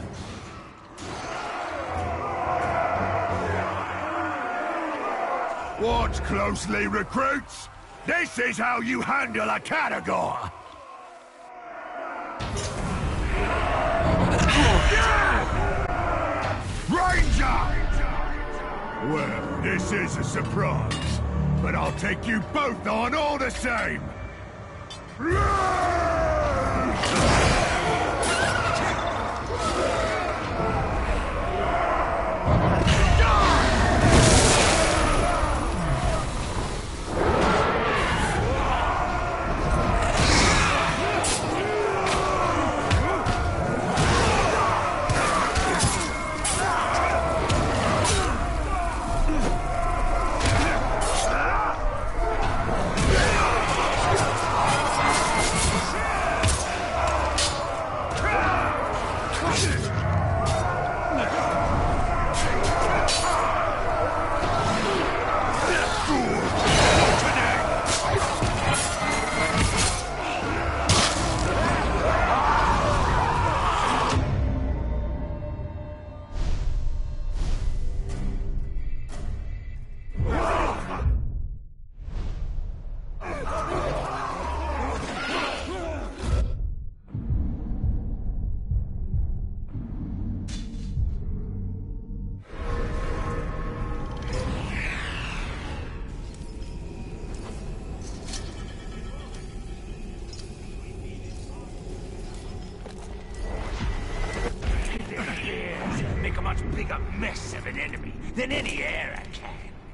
Watch closely, recruits. This is how you handle a category. Ranger! Well, this is a surprise, but I'll take you both on all the same. Make a much bigger mess of an enemy than any era can.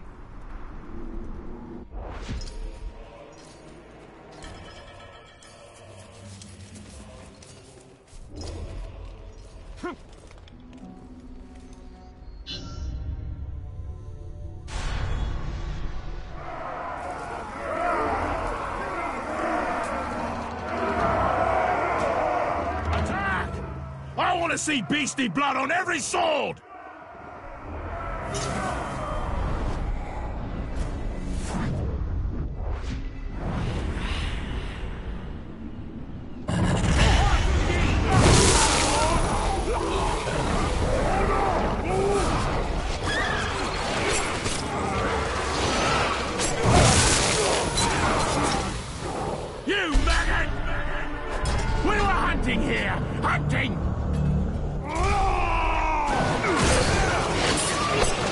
I want to see beastie blood on every sword! You maggot! We were hunting here! Hunting!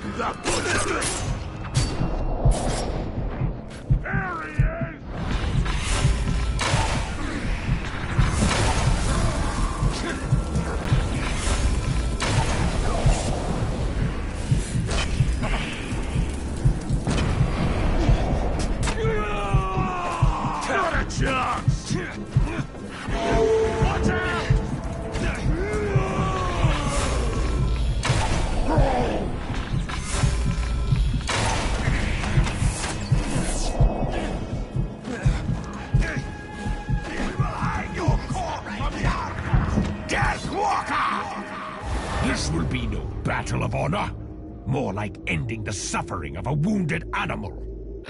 This will be no battle of honor. More like ending the suffering of a wounded animal.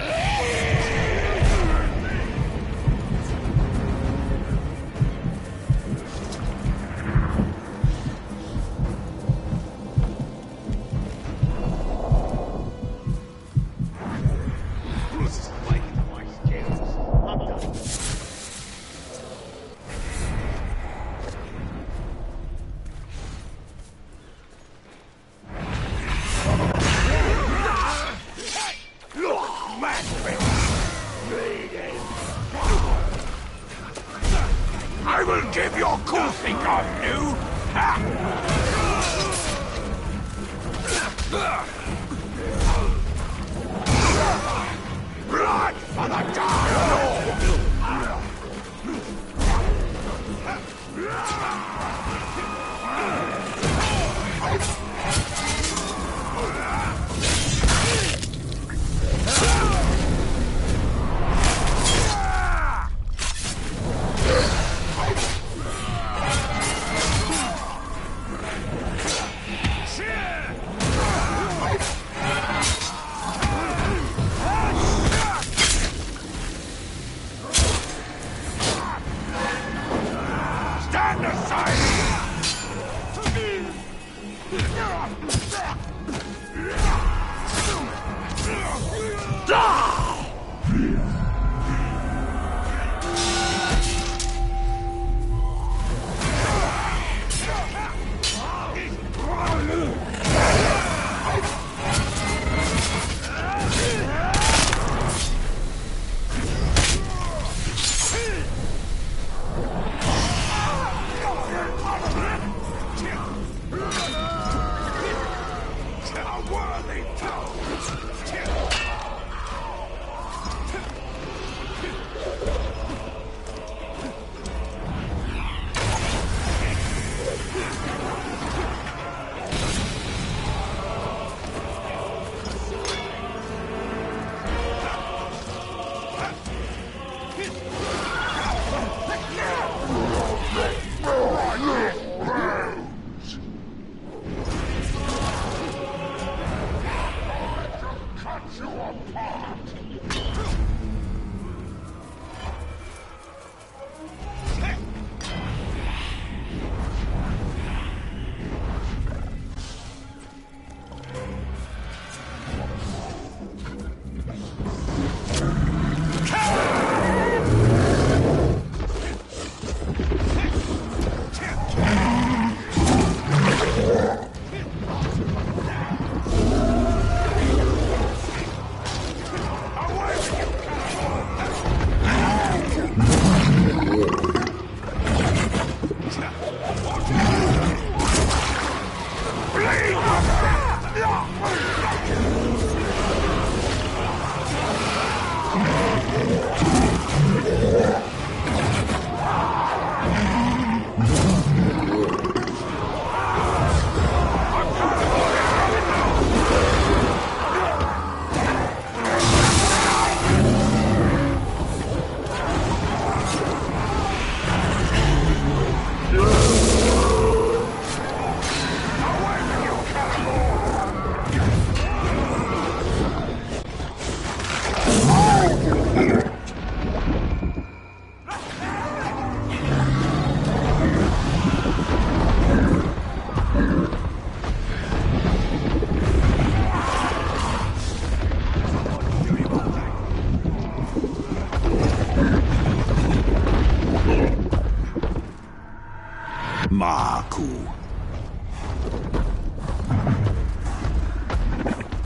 I will give your cool thing on you! Blood for the Dark Lord! Maku.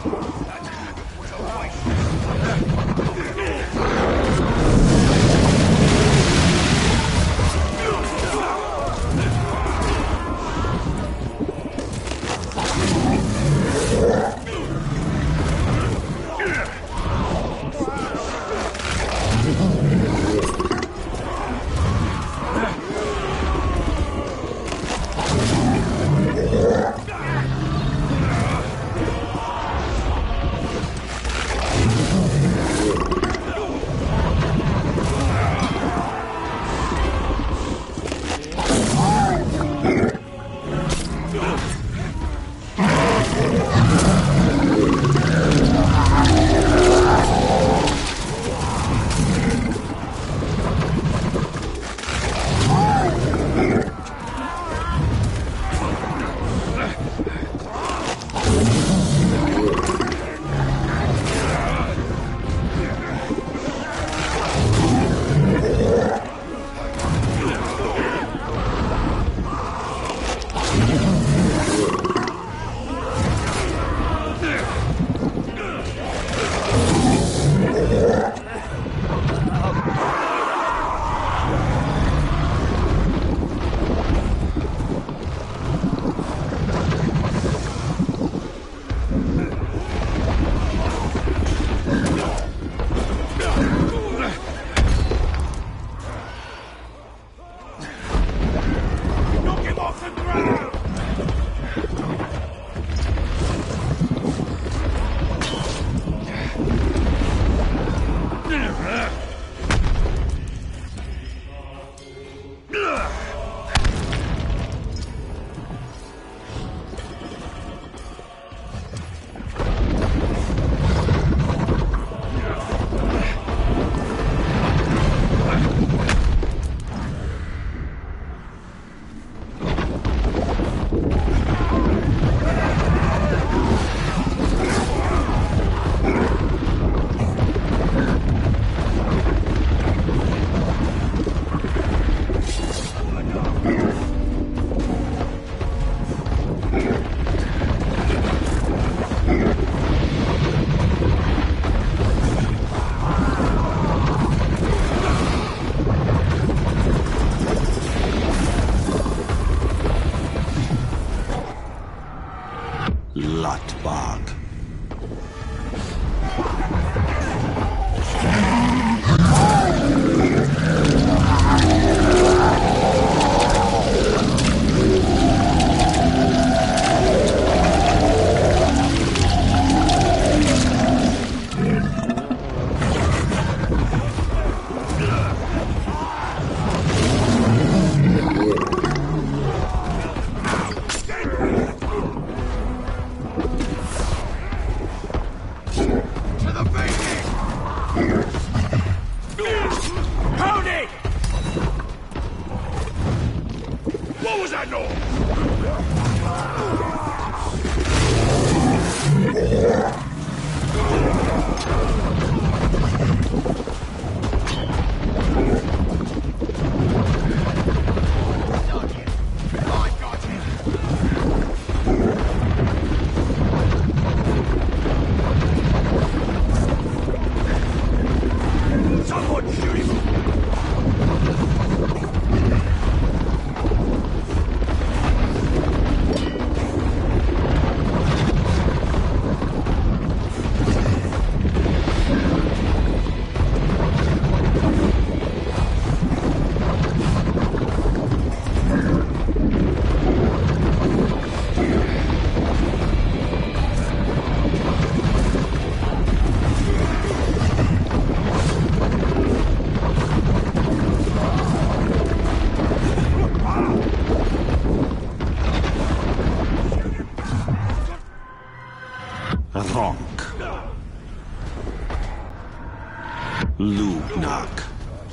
Lugnak.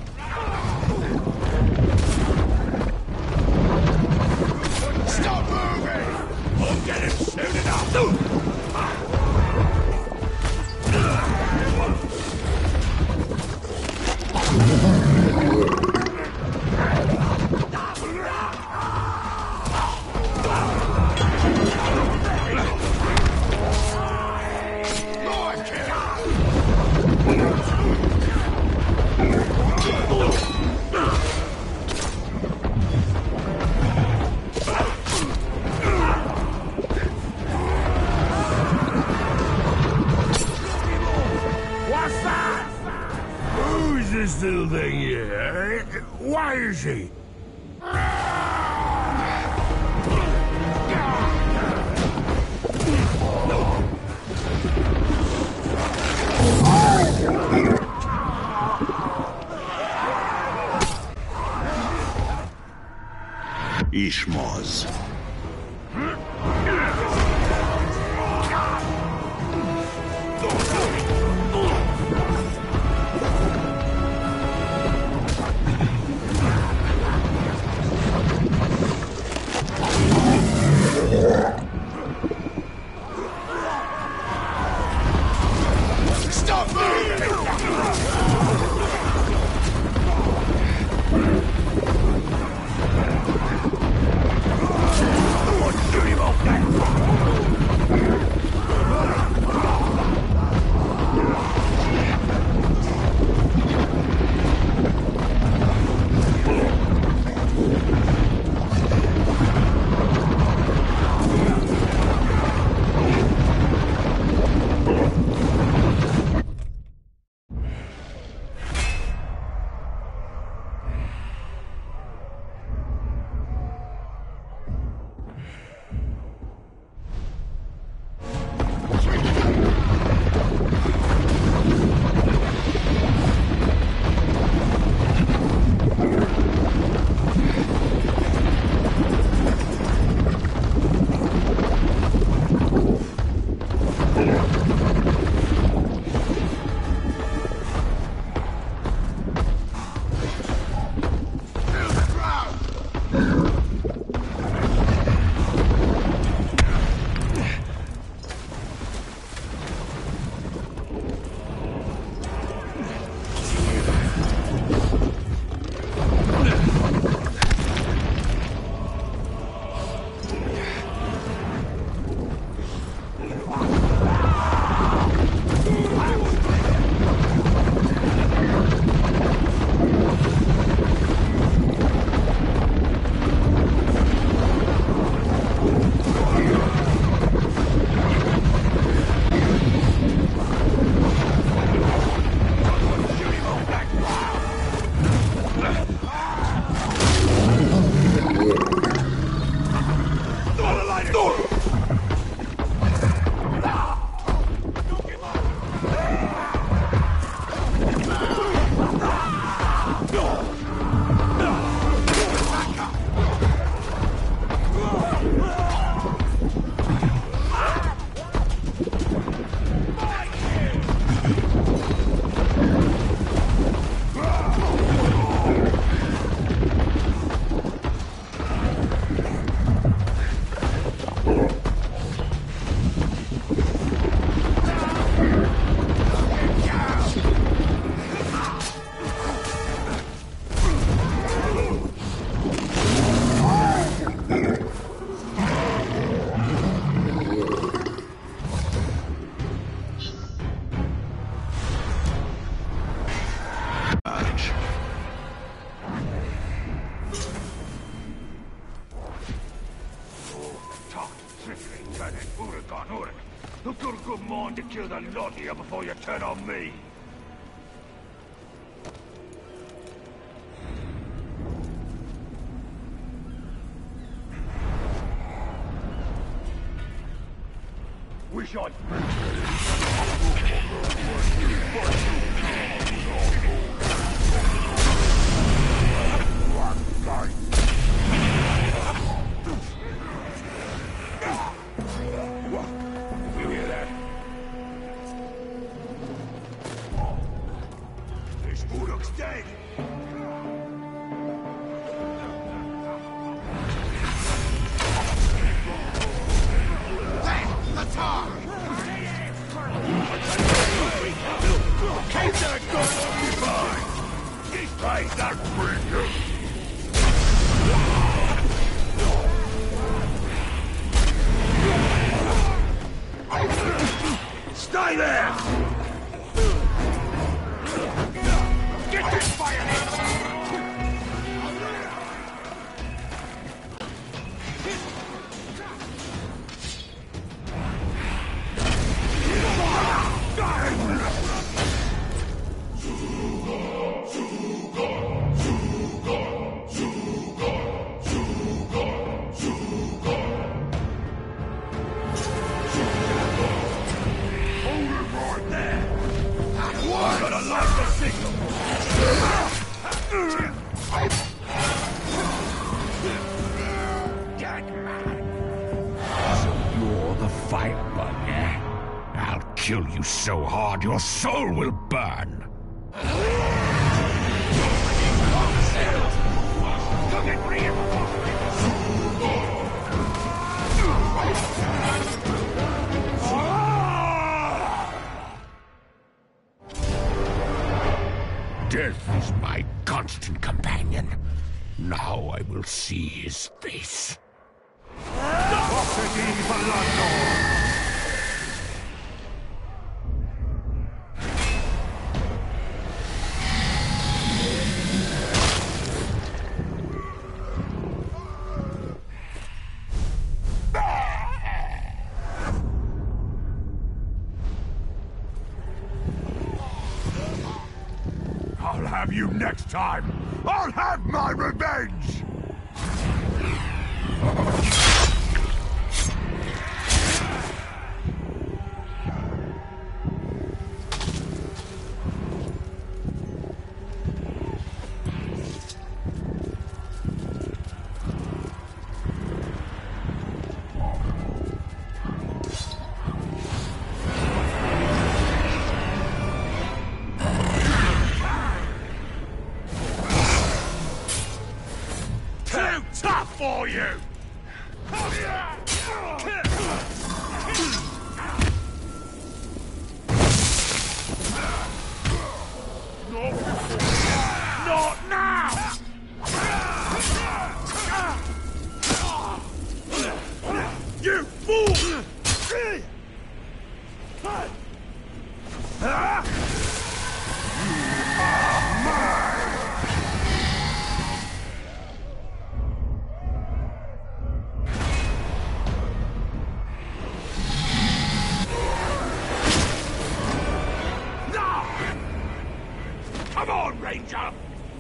Stop moving! I'll get him soon enough! this little thing here? Why is he? Ishmoz. Stop moving! Shoot him off that! I've got a good mind to kill the lot of you before you turn on me. Wish I'd... Dead! The tar! Keep that gun occupied! This place that bring you! Stay there! Get that fire! signal! Dead man! So you're the firebug, eh? I'll kill you so hard your soul will burn! Death is my constant companion. Now I will see his face. I'll have you next time! I'll have my revenge! Too tough for you! Not now! You fool! Come on, Ranger!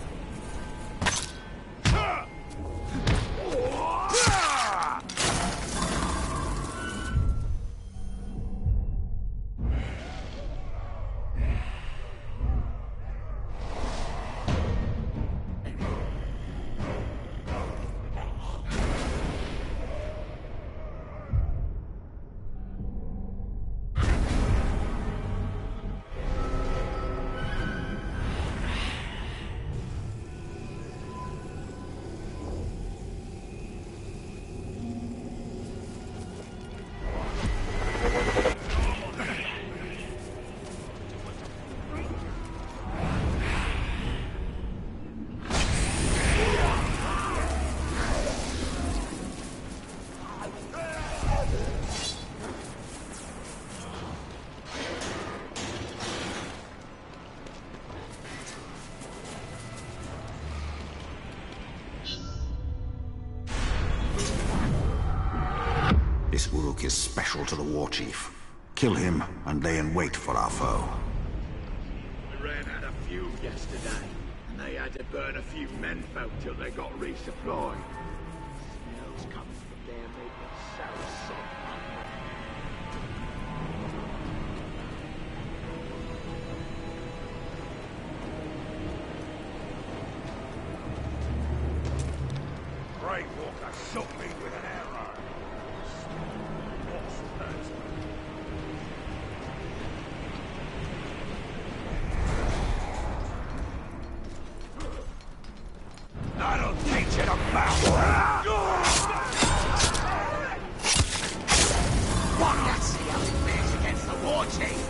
This Uruk is special to the war chief. Kill him and lay in wait for our foe. We ran out of fuel yesterday, and they had to burn a few menfolk till they got resupplied. Smells coming from there made me so sick. Grey Walker shot me with an arrow. What's that? That'll teach you to bow! Let's see how it fares against the war chief.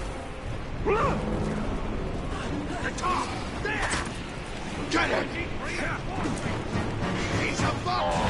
The top! There! Get him! He's a ball!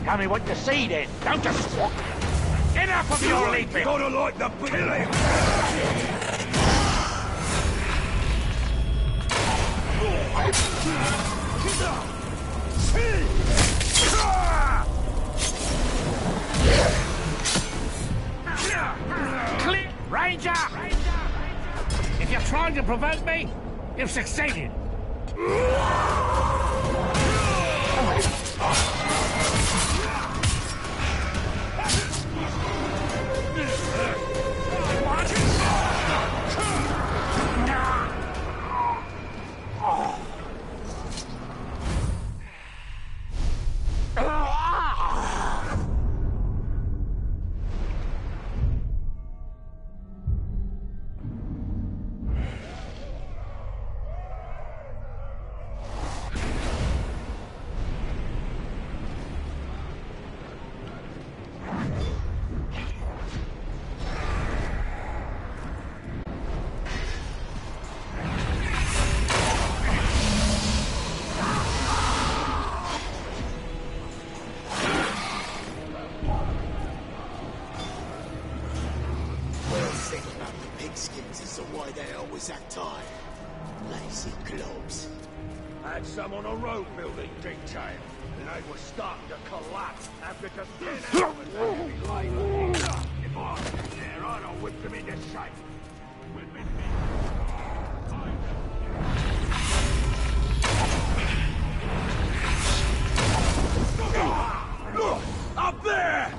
Tell me what you see then. Don't just walk. Enough of your leaping. Gotta like the killing. Clear! Ranger! If you're trying to provoke me, you've succeeded. Had some on a road building detail, and they were starting to collapse after just ten hours of heavy labour. If I was there, I'd have whipped them into shape. Whipping me. Look! Up there!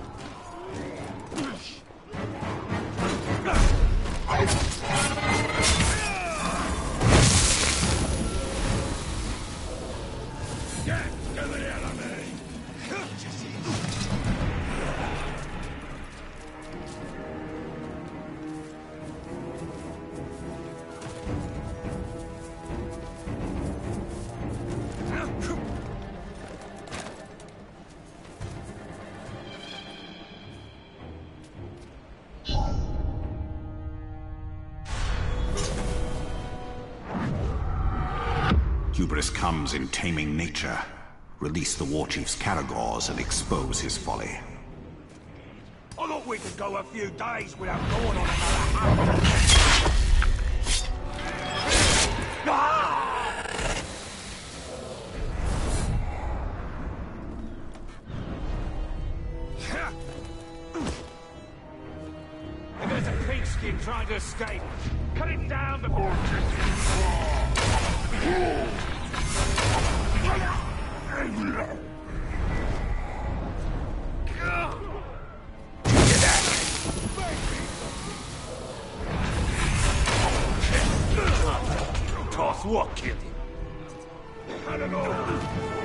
Hubris comes in taming nature. Release the Warchief's Caragors and expose his folly. I thought we could go a few days without going on another hunt. There's a pigskin trying to escape. Cut it down before... Toss what killed him? I don't know.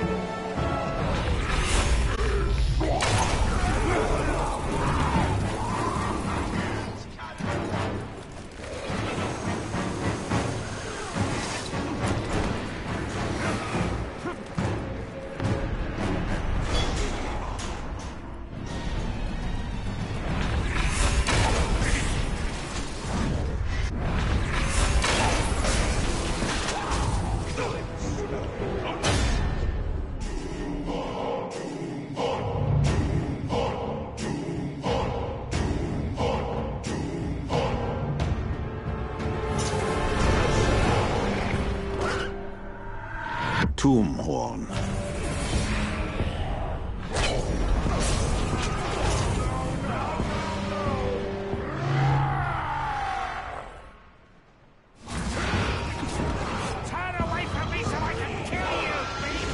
Tombhorn. Turn away from me so I can kill you, thief!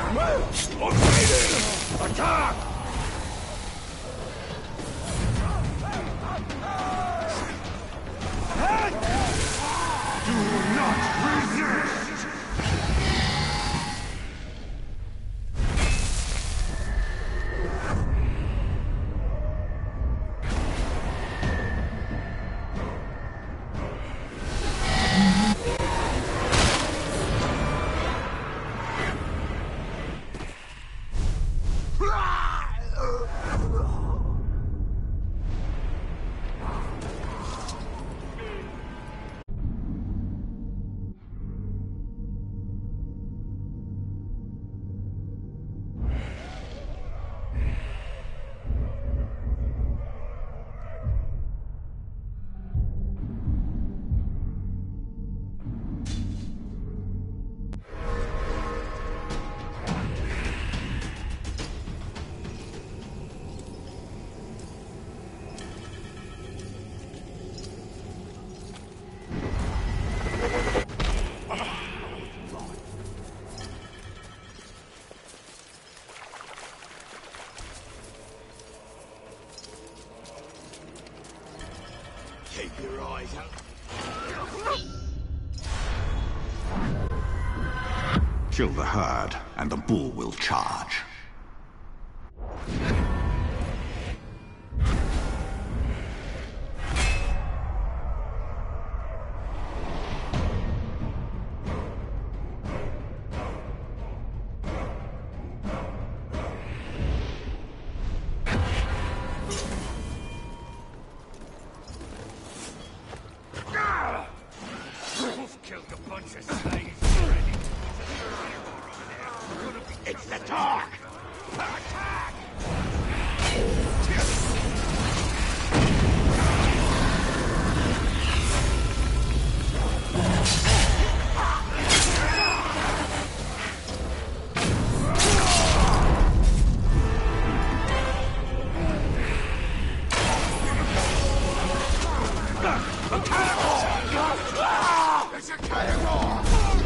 Attack! your eyes out. Kill the herd, and the bull will charge. Killed a bunch of slaves already. It's the talk! Attack! There's a cannonball!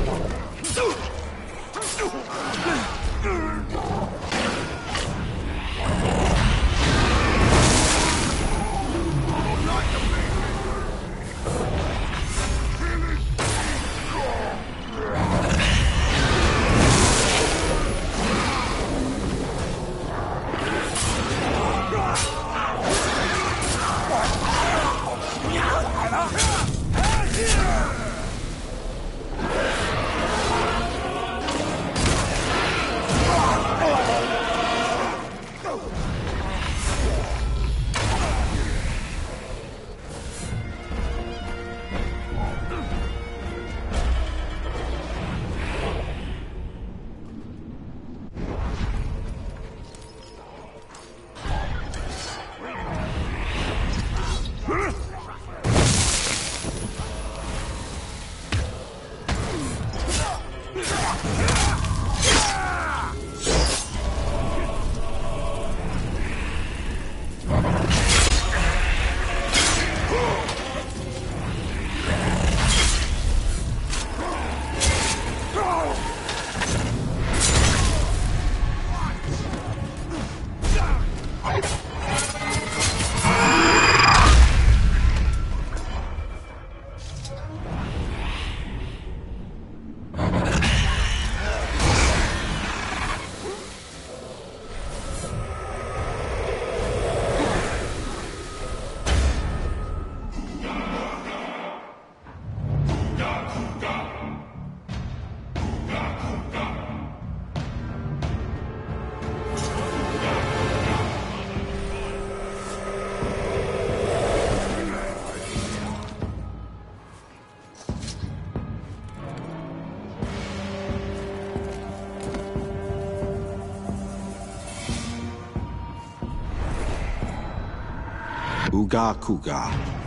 Uga Kuga.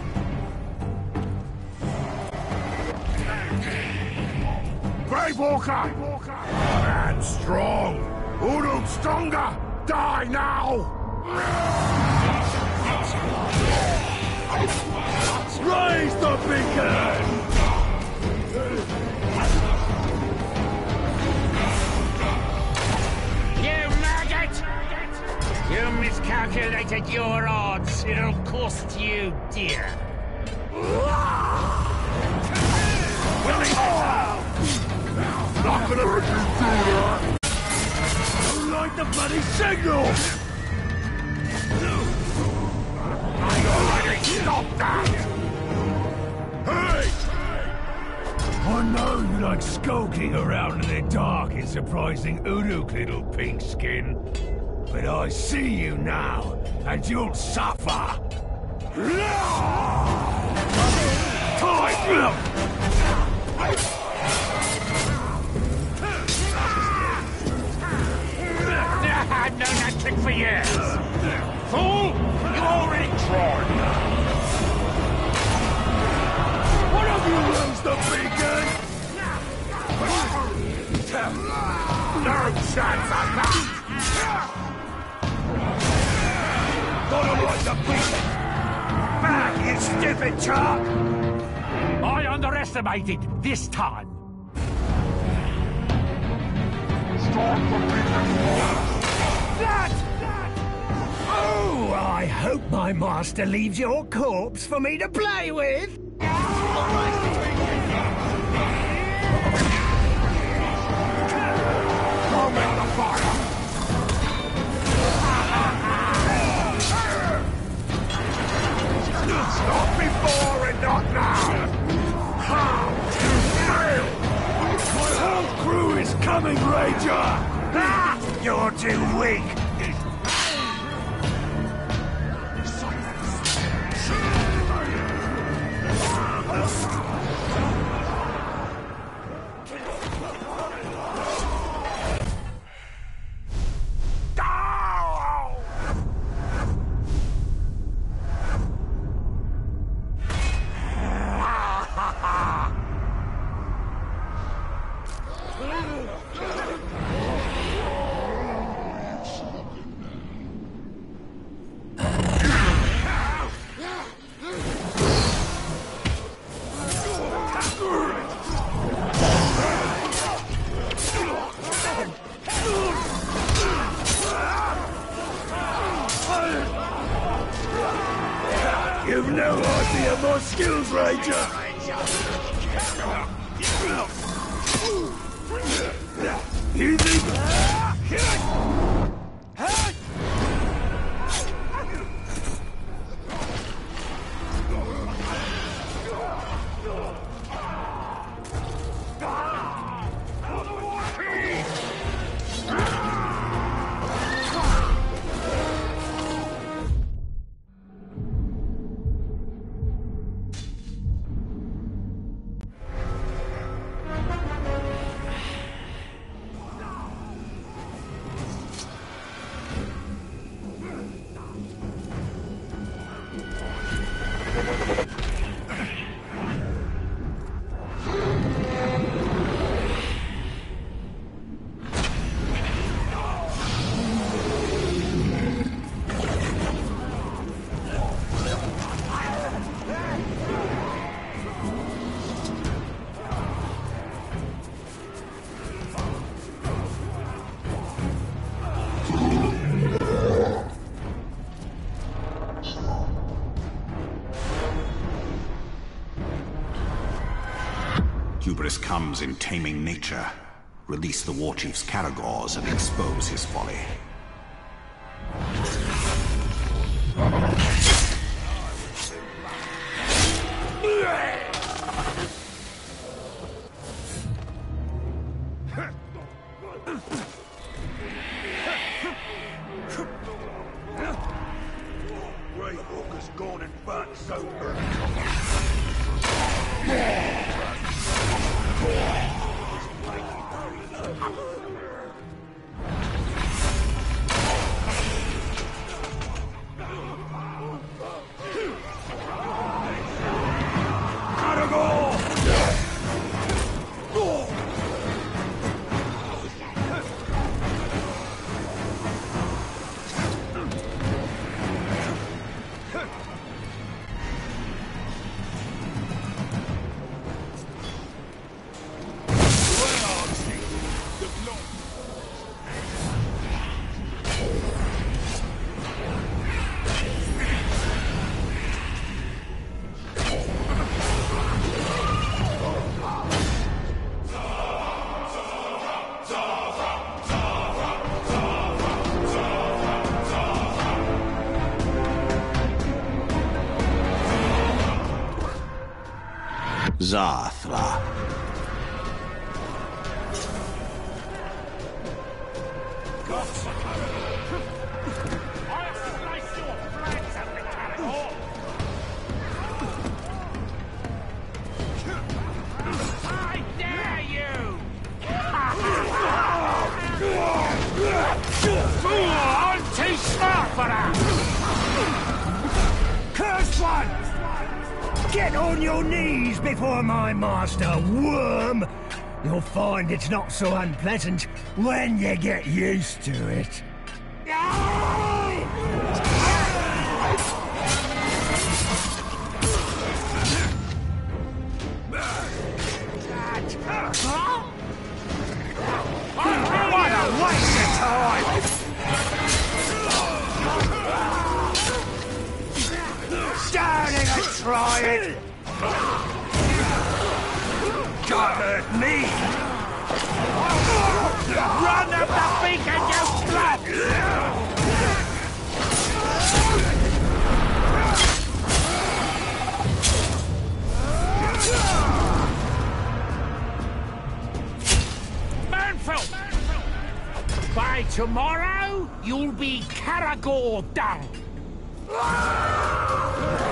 Brave Walker! And strong! Uduk stronger! Die now! Raise the beacon! You maggot! You miscalculated your odds. It'll cost you dear. Not gonna let you do that! Don't like the bloody signal! I already stopped that! Hey! I know you like skulking around in the dark in surprising Uduk, little pink skin. But I see you now, and you'll suffer! Time! I've known that trick for years. Fool! You already tried. What have you raised the beacon? No chance of that! Got him like the beacon! Back, you stupid chap! I underestimated this time. That! That! Oh, I hope my master leaves your corpse for me to play with. Not before and not now! How to fail! My whole crew is coming, Ranger! Ah! You're too weak! You've no idea of my skills, Ranger! You think... Hubris comes in taming nature. Release the war chief's Caragors and expose his folly. Greyhawker's gone and burnt so Zathra. I dare you! I'm too smart for that! Cursed one! Get on your knees before my master, worm! You'll find it's not so unpleasant when you get used to it. What a waste of time! try it! Can't hurt me! Run up the beacon, you slut! Manfield! By tomorrow, you'll be Caragor dung!